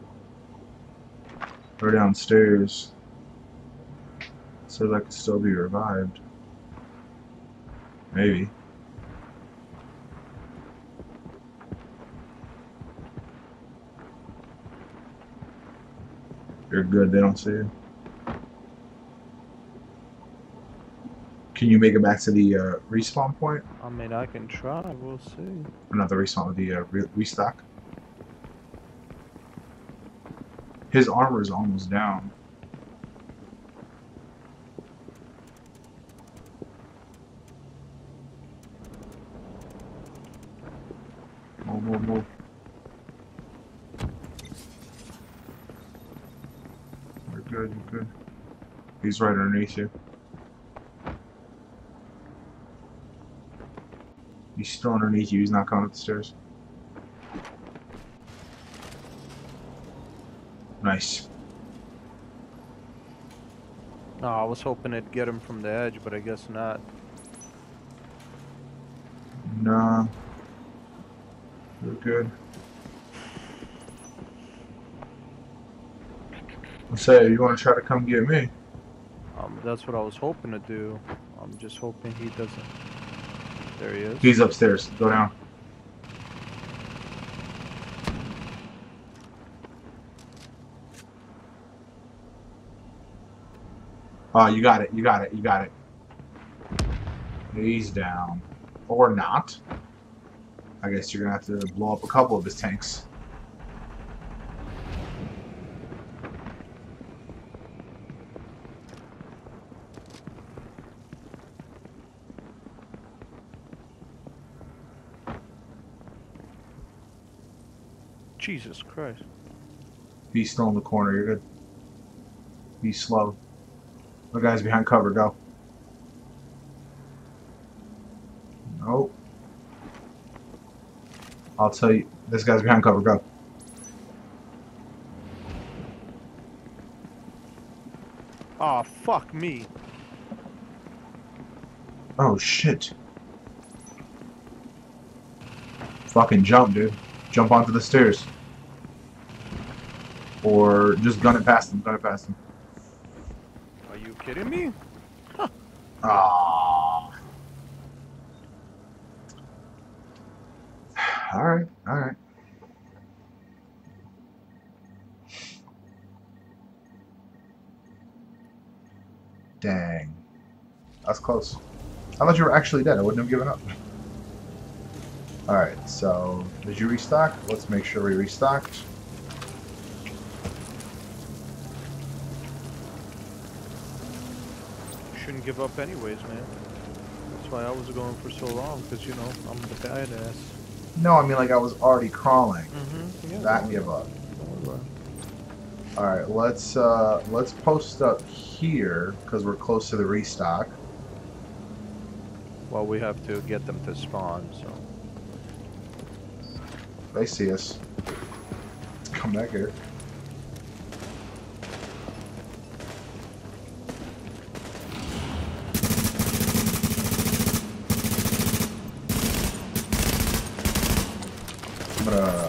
Or downstairs. Says I could still be revived. Maybe. You're good, they don't see you. Can you make it back to the uh, respawn point? I mean, I can try, we'll see. Or not the respawn, the uh, re restock. His armor is almost down. Move, move, move. You're good, you're good. He's right underneath you. He's still underneath you, he's not coming up the stairs. Nice. No, I was hoping it'd get him from the edge, but I guess not. Nah. You're good. Let's say you want to try to come get me. Um, that's what I was hoping to do. I'm just hoping he doesn't. There he is. He's upstairs. Go down. Oh, you got it. You got it. You got it. He's down. Or not. I guess you're going to have to blow up a couple of his tanks. Jesus Christ. He's still in the corner. You're good. Be slow. The guy's behind cover. Go. Nope. I'll tell you. This guy's behind cover. Go. Oh, fuck me. Oh, shit. Fucking jump, dude. Jump onto the stairs. Or just gun it past him. Gun it past him. Are you kidding me? Huh. Ah. Alright, alright. Dang. That's close. I thought you were actually dead. I wouldn't have given up. Alright, so did you restock? Let's make sure we restocked. Shouldn't give up anyways, man. That's why I was going for so long, because, you know, I'm the badass. No, I mean, like, I was already crawling. Mm-hmm. Yeah, that give up. Alright, let's, uh, let's post up here, because we're close to the restock. Well, we have to get them to spawn, so... They see us. Come back here. I'm gonna...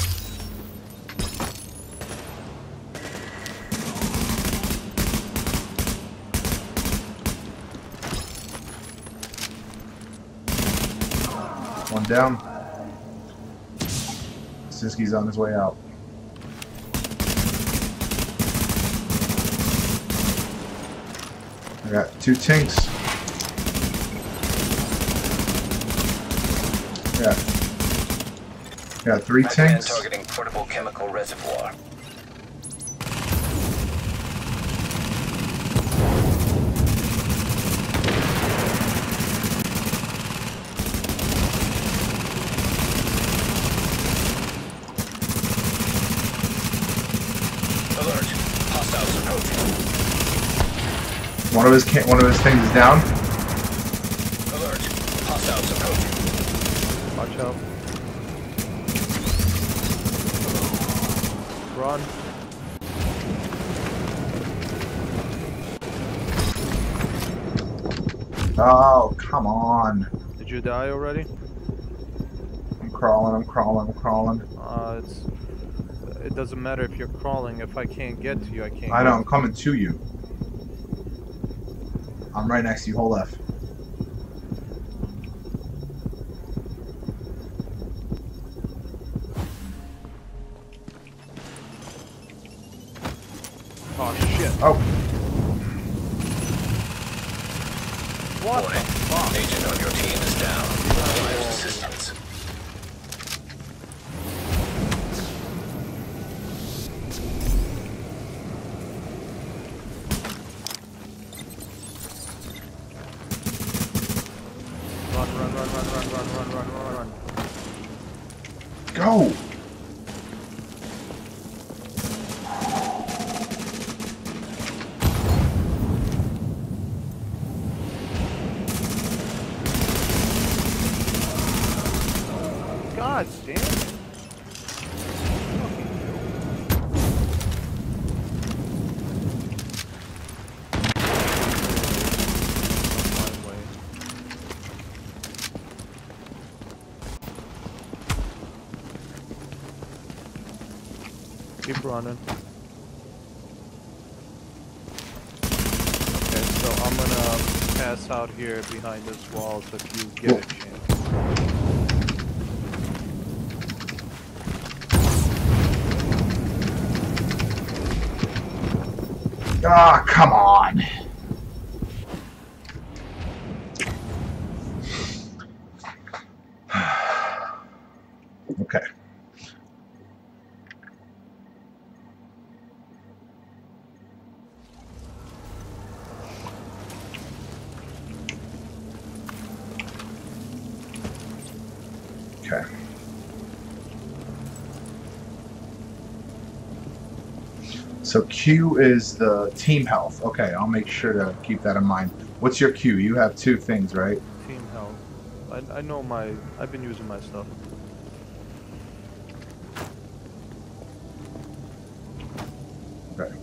One down. Siski's on his way out. I got two tanks. Yeah. Got three tanks. Targeting portable chemical reservoir. One of his can one of his things is down. Alert! Hostiles approaching. Watch out. Run. Oh, come on. Did you die already? I'm crawling, I'm crawling, I'm crawling. Uh, it's... It doesn't matter if you're crawling. If I can't get to you, I can't I know, get I'm coming to you. I'm right next to you, hold F. Oh shit. Oh. What the fuck? Agent on your team is down. Requires assistance. Run, run, run, run, run, run, run, run, run, run. Go! God damn it. Keep running. Okay, so I'm gonna pass out here behind this wall so if you get a chance. Ah, come on. Okay. Okay. So Q is the team health. Okay, I'll make sure to keep that in mind. What's your Q? You have two things, right? Team health. I, I know my... I've been using my stuff. Okay.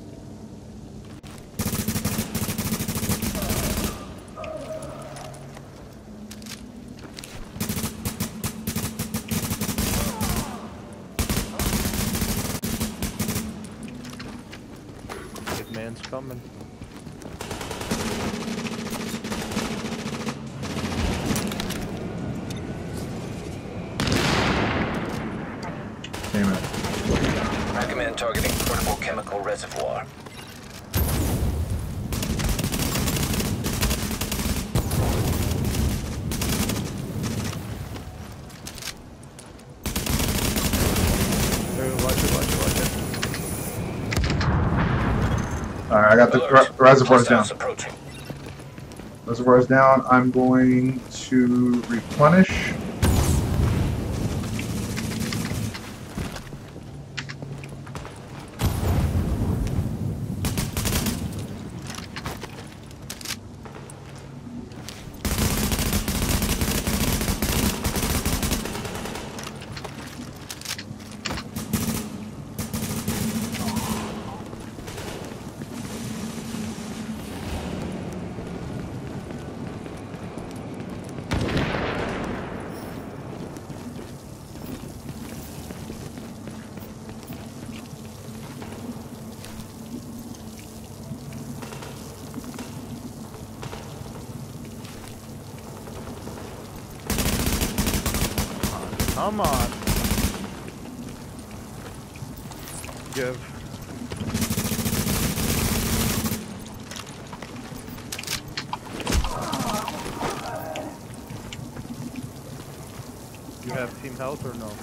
Big man's coming. Damn it. Recommend targeting portable chemical reservoir. Hey, watch it, watch it, watch it. Alright, I got the re reservoirs down. Approaching. Reservoirs down. I'm going to replenish. Come on. Give. You have team health or no?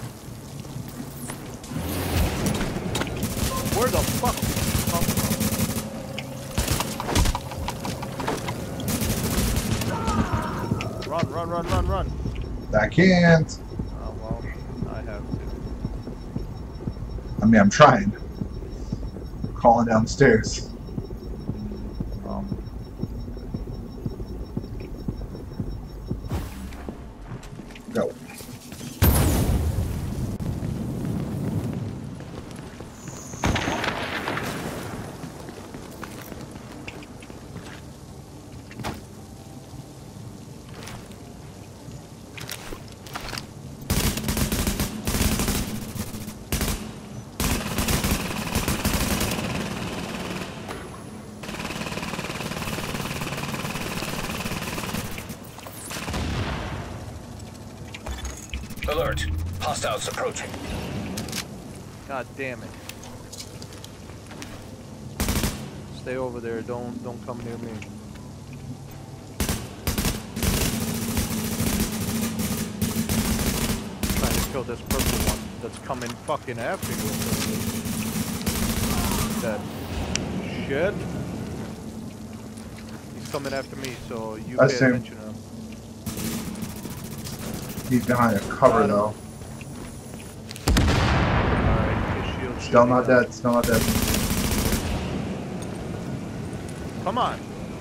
Where the fuck did you come from? Run, run, run, run, run. I can't. Oh, well, I have to. I mean, I'm trying. I'm crawling downstairs. Oh. Go. Alert. Hostiles approaching. God damn it. stay over there. Don't don't come near me. Trying to kill this purple one that's coming fucking after you. That shit. He's coming after me, so you That's pay him. attention to him. He's behind a cover though. Alright, his shield should Still be not down. dead. Still not dead. Come on.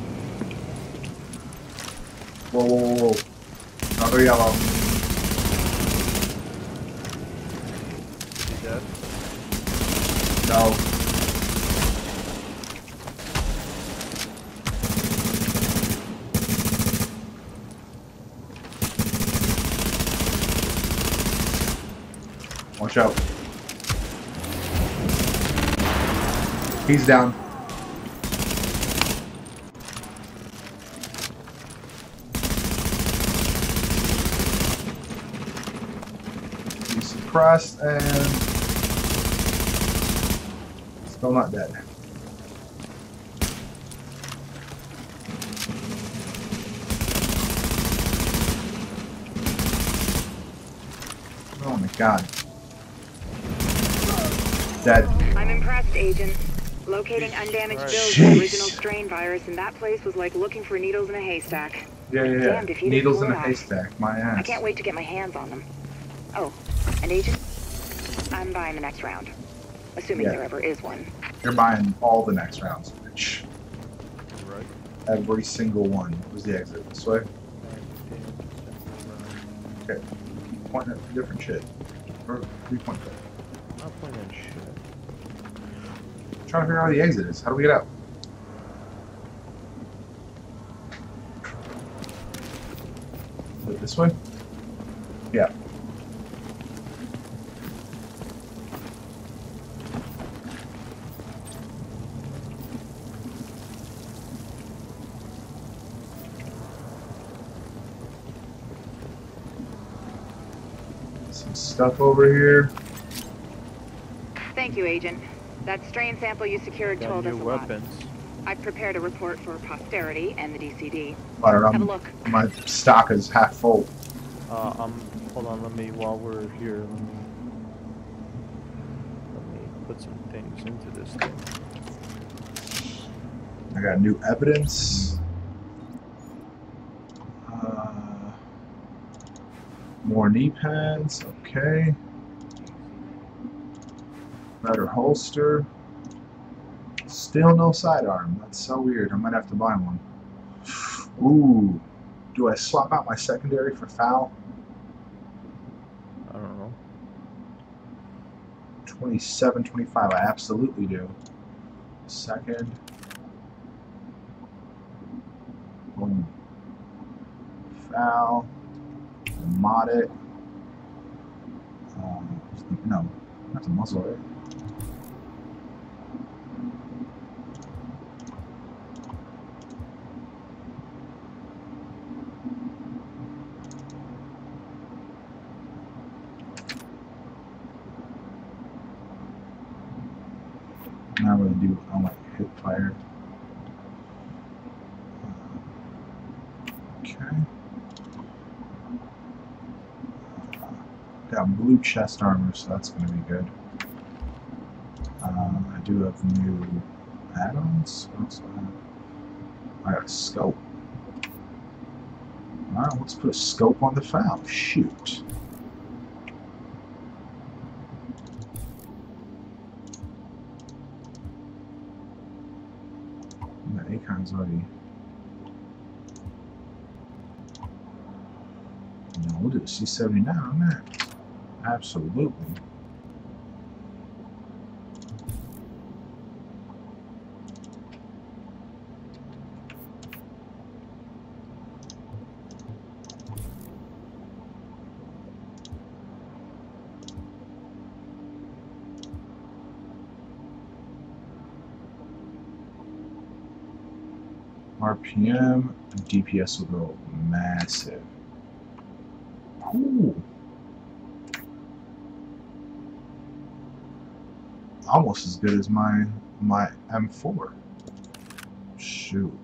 Whoa, whoa, whoa, whoa. Another yellow. Is he dead? No. Watch out. He's down. He's suppressed and still not dead. Oh my god. Dead. I'm impressed, Agent. Locating undamaged Right. bills of the Jeez. original strain virus in that place was like looking for needles in a haystack. Yeah, yeah, yeah. Damned if you didn't Needles pull in a it off. haystack. My ass. I can't wait to get my hands on them. Oh, and Agent, I'm buying the next round. Assuming Yeah. there ever is one. You're buying all the next rounds, bitch. Right. Every single one. Where's the exit? This way? Okay. Keep pointing at different shit. Or three point five. I'm not pointing at shit. I'm trying to figure out where the exit is. How do we get out? Is it this way? Yeah. Some stuff over here. Thank you, Agent. That strain sample you secured Got told us new a lot. weapons. I've prepared a report for posterity and the D C D. I don't know. Have a look. My stock is half full. Uh, um, hold on, let me, while we're here, let me, let me put some things into this thing. I got new evidence. Uh, more knee pads. Okay. Better holster. Still no sidearm. That's so weird. I might have to buy one. Ooh. Do I swap out my secondary for foul? I don't know. twenty-seven, twenty-five. I absolutely do. Second. Boom. Foul. Mod it. Um, no. That's a muzzle, right? Not really do I like hip fire. Okay. Got blue chest armor, so that's going to be good. Um, I do have new add-ons. What else do I have? I got a scope. Alright, let's put a scope on the foul. Shoot. The Acon's already. No, we'll do a C seventy-nine on that. Absolutely. R P M and D P S will go massive. Ooh. Almost as good as my my M four. Shoot.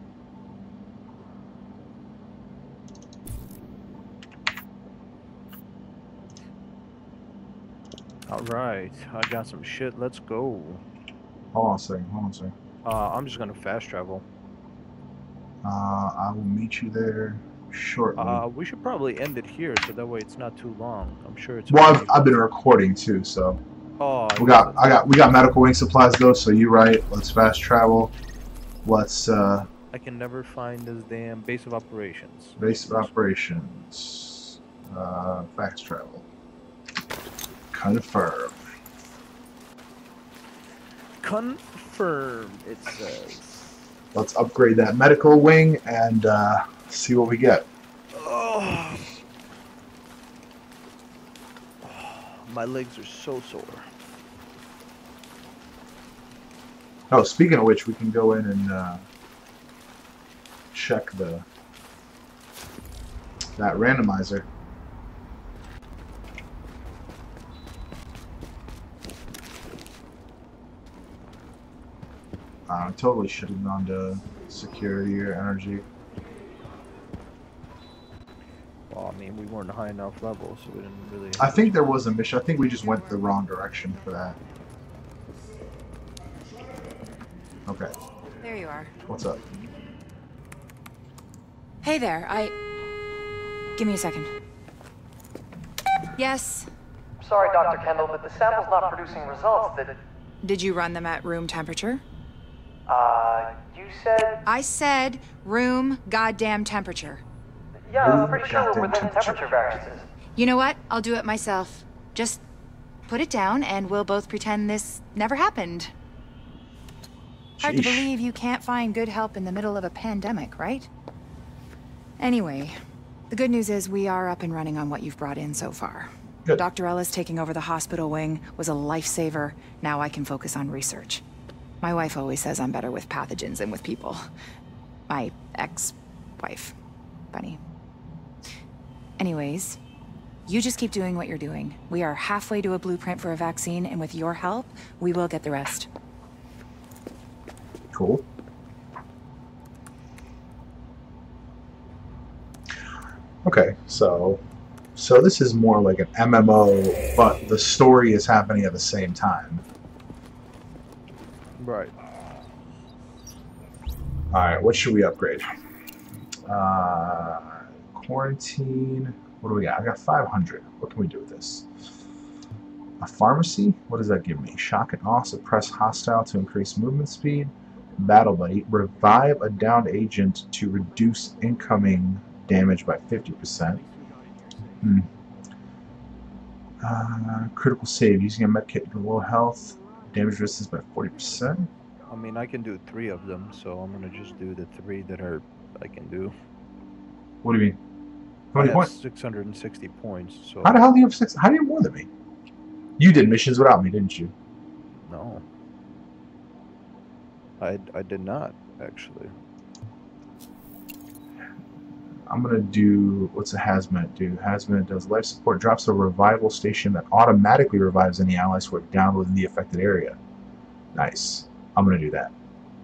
All right, I got some shit. Let's go. Hold on a second. Hold on a second. Uh, I'm just gonna fast travel. Uh, I will meet you there shortly. Uh, we should probably end it here so that way it's not too long. I'm sure it's. Well, I've, I've been recording too, so. Oh. We got. I got. We got medical wing supplies though. So you're right. Let's fast travel. Let's. uh... I can never find this damn base of operations. Base of operations. Uh, fast travel. Confirm. Confirm. It says. Let's upgrade that medical wing and uh, see what we get. Oh. My legs are so sore. Oh, speaking of which, we can go in and uh, check the that randomizer. I uh, totally should have gone to security or energy. Well, I mean, we weren't high enough level, so we didn't really... I think there was a mission. I think we just went the wrong direction for that. Okay. There you are. What's up? Hey there, I... Give me a second. Yes? Sorry, Doctor Kendall, but the sample's not producing results that... Did you run them at room temperature? Uh, you said... I said room goddamn temperature. Yeah, I'm pretty sure we're within temperature variances. You know what? I'll do it myself. Just put it down and we'll both pretend this never happened. Hard to believe you can't find good help in the middle of a pandemic, right? Anyway, the good news is we are up and running on what you've brought in so far. Good. Doctor Ellis taking over the hospital wing was a lifesaver. Now I can focus on research. My wife always says I'm better with pathogens than with people. My ex-wife. Funny. Anyways, you just keep doing what you're doing. We are halfway to a blueprint for a vaccine, and with your help, we will get the rest. Cool. Okay, so so this is more like an M M O, but the story is happening at the same time. Right. Alright, what should we upgrade? Uh, quarantine. What do we got? I got five hundred. What can we do with this? A pharmacy? What does that give me? Shock and awe. Suppress hostile to increase movement speed. Battle buddy. Revive a downed agent to reduce incoming damage by fifty percent. Hmm. Uh, critical save. Using a medkit to low health. Damage resistance by forty percent. I mean, I can do three of them, so I'm gonna just do the three that are I can do. What do you mean? How many points? six hundred sixty points. So. How the hell do you have six? How do you have more than me? You did missions without me, didn't you? No. I I did not actually. I'm gonna do, what's a hazmat do? Hazmat does life support, drops a revival station that automatically revives any allies who are down within the affected area. Nice. I'm gonna do that.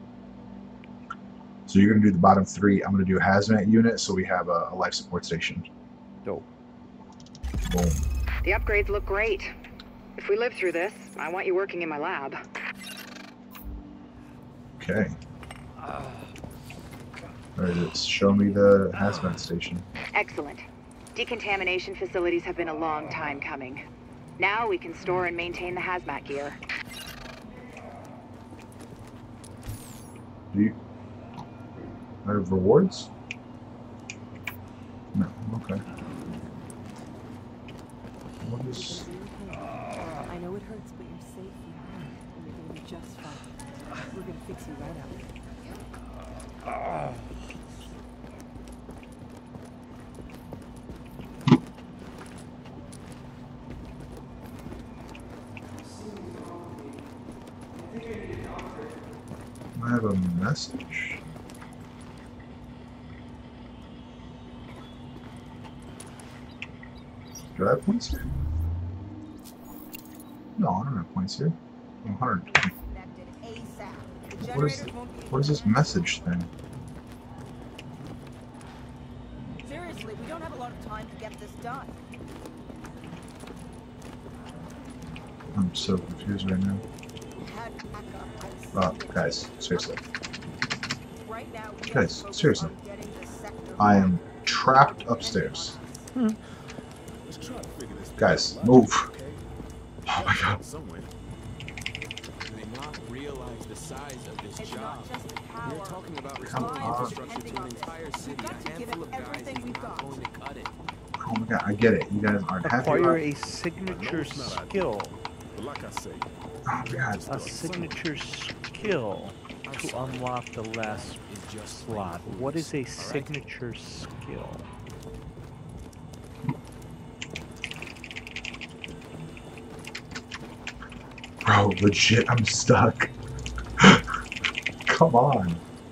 So you're gonna do the bottom three. I'm gonna do a hazmat unit, so we have a, a life support station. Dope. Boom. The upgrades look great. If we live through this, I want you working in my lab. Okay. Alright, let's show me the hazmat station. Excellent. Decontamination facilities have been a long time coming. Now we can store and maintain the hazmat gear. Do you I have rewards? No, okay. What is... I know it hurts, but you're safe now, and you're gonna be just fine. We're gonna fix you right up. I have a message. Do I have points here? No, I don't have points here. one hundred twenty. ASAP. The What is, what is this message thing? Seriously, we don't have a lot of time to get this done. I'm so confused right now. Oh, guys, seriously. Guys, seriously. I am trapped upstairs. Hmm. Guys, move. Oh my god. Realize the size of this job. We're talking about Come on. infrastructure to an entire city. A handful of guys is not going to cut it. Oh my god, I get it. You guys aren't happy Acquire about a signature skill. Like I say, oh god. A signature skill to unlock the last slot. What is a signature skill? Bro, legit, I'm stuck. Come on.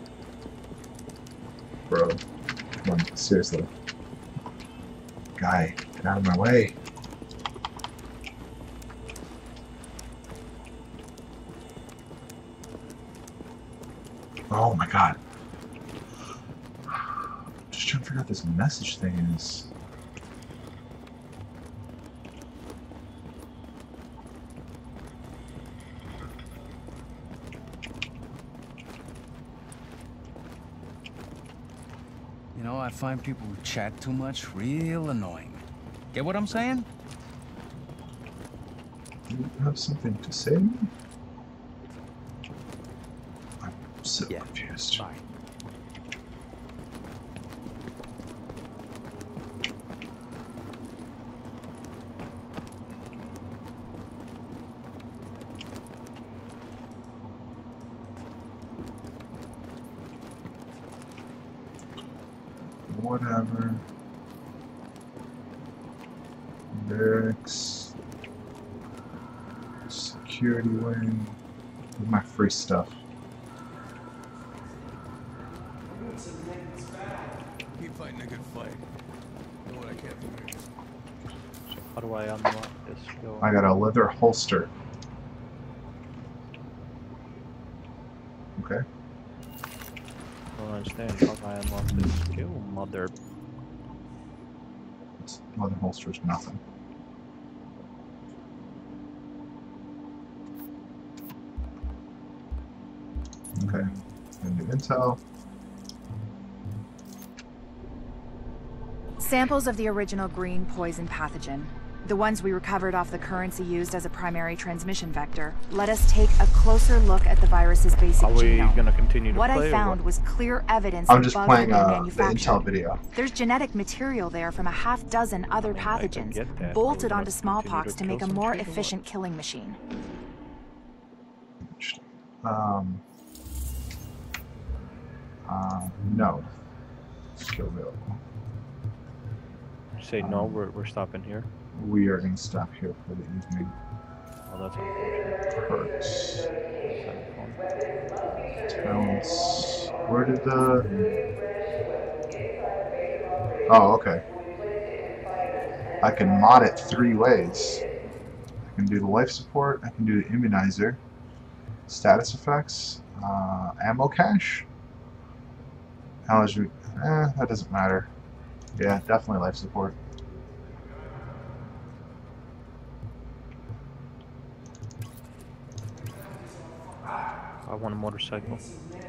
Bro, come on, seriously. Guy, get out of my way. Oh my god. Just trying to figure out what this message thing is. You know, I find people who chat too much real annoying. Get what I'm saying? Do you have something to say? I'm so yeah. confused. Bye. Whatever. Barracks. Security wing. With my free stuff. keep fighting a good fight. You know what I can't do? How do I unlock this skill? I got a leather holster. Okay. I don't understand how do I unlock this skill, mother. It's, leather holster is nothing. Okay. And the intel. Samples of the original green poison pathogen, the ones we recovered off the currency used as a primary transmission vector, let us take a closer look at the virus's basic Are we genome. gonna continue to what play I or found what? was clear evidence I'm of just bugs playing being uh, the manufactured. intel video. There's genetic material there from a half dozen other mean, I can pathogens get that. Are bolted we onto gonna smallpox to continue to make a kill more some shit or what? efficient killing machine. Um. Uh, no. Skill available. Say no, we're, we're stopping here. We are going to stop here for the evening. Oh, that's unfortunate. Hurts. Talents. Where did the... Oh, okay. I can mod it three ways. I can do the life support, I can do the immunizer, status effects, uh, ammo cache. Allergy, eh, that doesn't matter. Yeah, definitely life support. I want a motorcycle.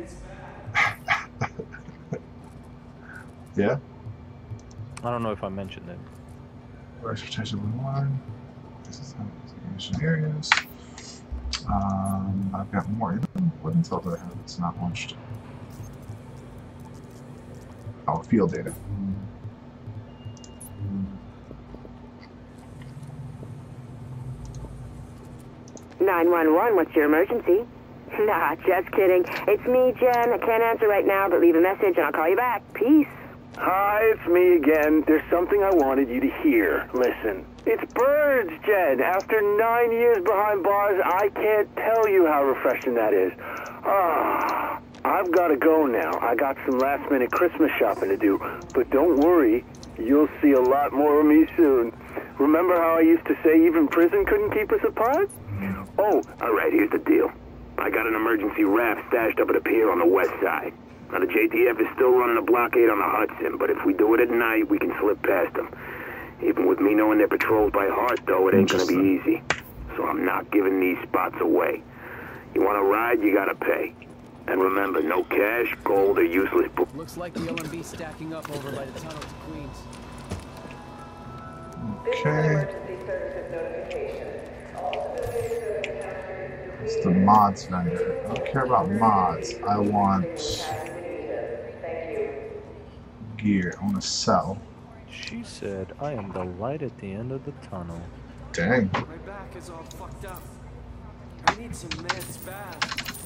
Yeah? I don't know if I mentioned it. Transportation one. This is mission areas. Um, I've got more. What intel do I have? It's not launched. Oh, field data. nine one one, what's your emergency? Nah, just kidding. It's me, Jen. I can't answer right now, but leave a message and I'll call you back. Peace. Hi, it's me again. There's something I wanted you to hear. Listen. It's birds, Jen. After nine years behind bars, I can't tell you how refreshing that is. Ah, I've got to go now. I got some last-minute Christmas shopping to do. But don't worry, you'll see a lot more of me soon. Remember how I used to say even prison couldn't keep us apart? Oh, all right, here's the deal. I got an emergency raft stashed up at a pier on the west side. Now, the J T F is still running a blockade on the Hudson, but if we do it at night, we can slip past them. Even with me knowing they're patrolled by heart, though, it ain't gonna be easy. So I'm not giving these spots away. You wanna ride, you gotta pay. And remember, no cash, gold, or useless... Looks like the L M B stacking up over by the tunnel to Queens. Okay. It's the mods vendor. I don't care about mods. I want gear. I want to sell. She said, I am the light at the end of the tunnel. Dang. My back is all fucked up. I need some meds bad.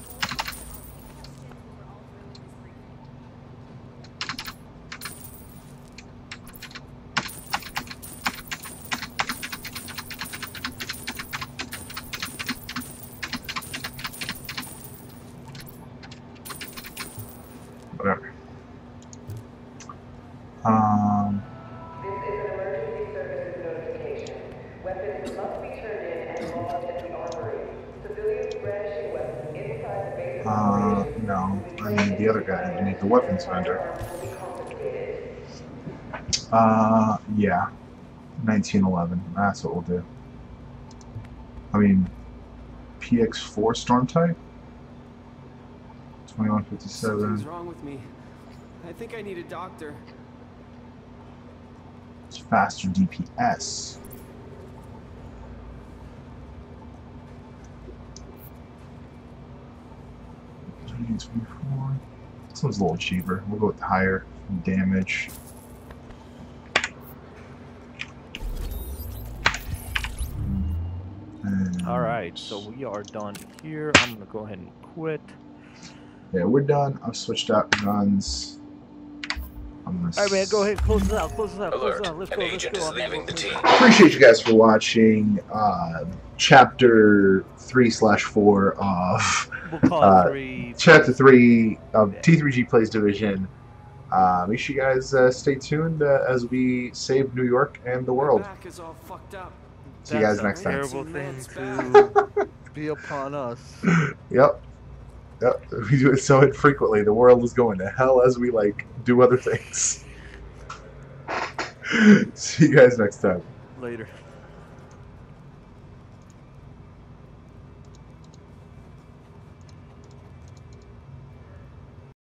Whatever. Um. This is an emergency services notification. Weapons must be turned in and lodged at the armory. Civilians brandishing weapons inside the base. Uh, no. I need the other guy. I need the weapons vendor. Uh, yeah. nineteen eleven. That's what we'll do. I mean, P X four storm type? twenty-one fifty-seven. Something's wrong with me. I think I need a doctor. It's faster D P S. twenty-four. This one's a little cheaper. We'll go with the higher damage. And Alright, so we are done here. I'm gonna go ahead and quit. yeah, we're done. I've switched out guns. Alright, man, go ahead, close it out, close it out, close Alert. it out. Let's An go, let's agent go. is leaving the team. Appreciate you guys for watching uh, chapter three slash four of We'll call it uh, three. chapter three of T three G Plays Division. Uh, make sure you guys uh, stay tuned uh, as we save New York and the world. My back is all fucked up. See you guys next time. Terrible thing to be upon us. Yep. Yep. We do it so infrequently. The world is going to hell as we like do other things. See you guys next time. Later.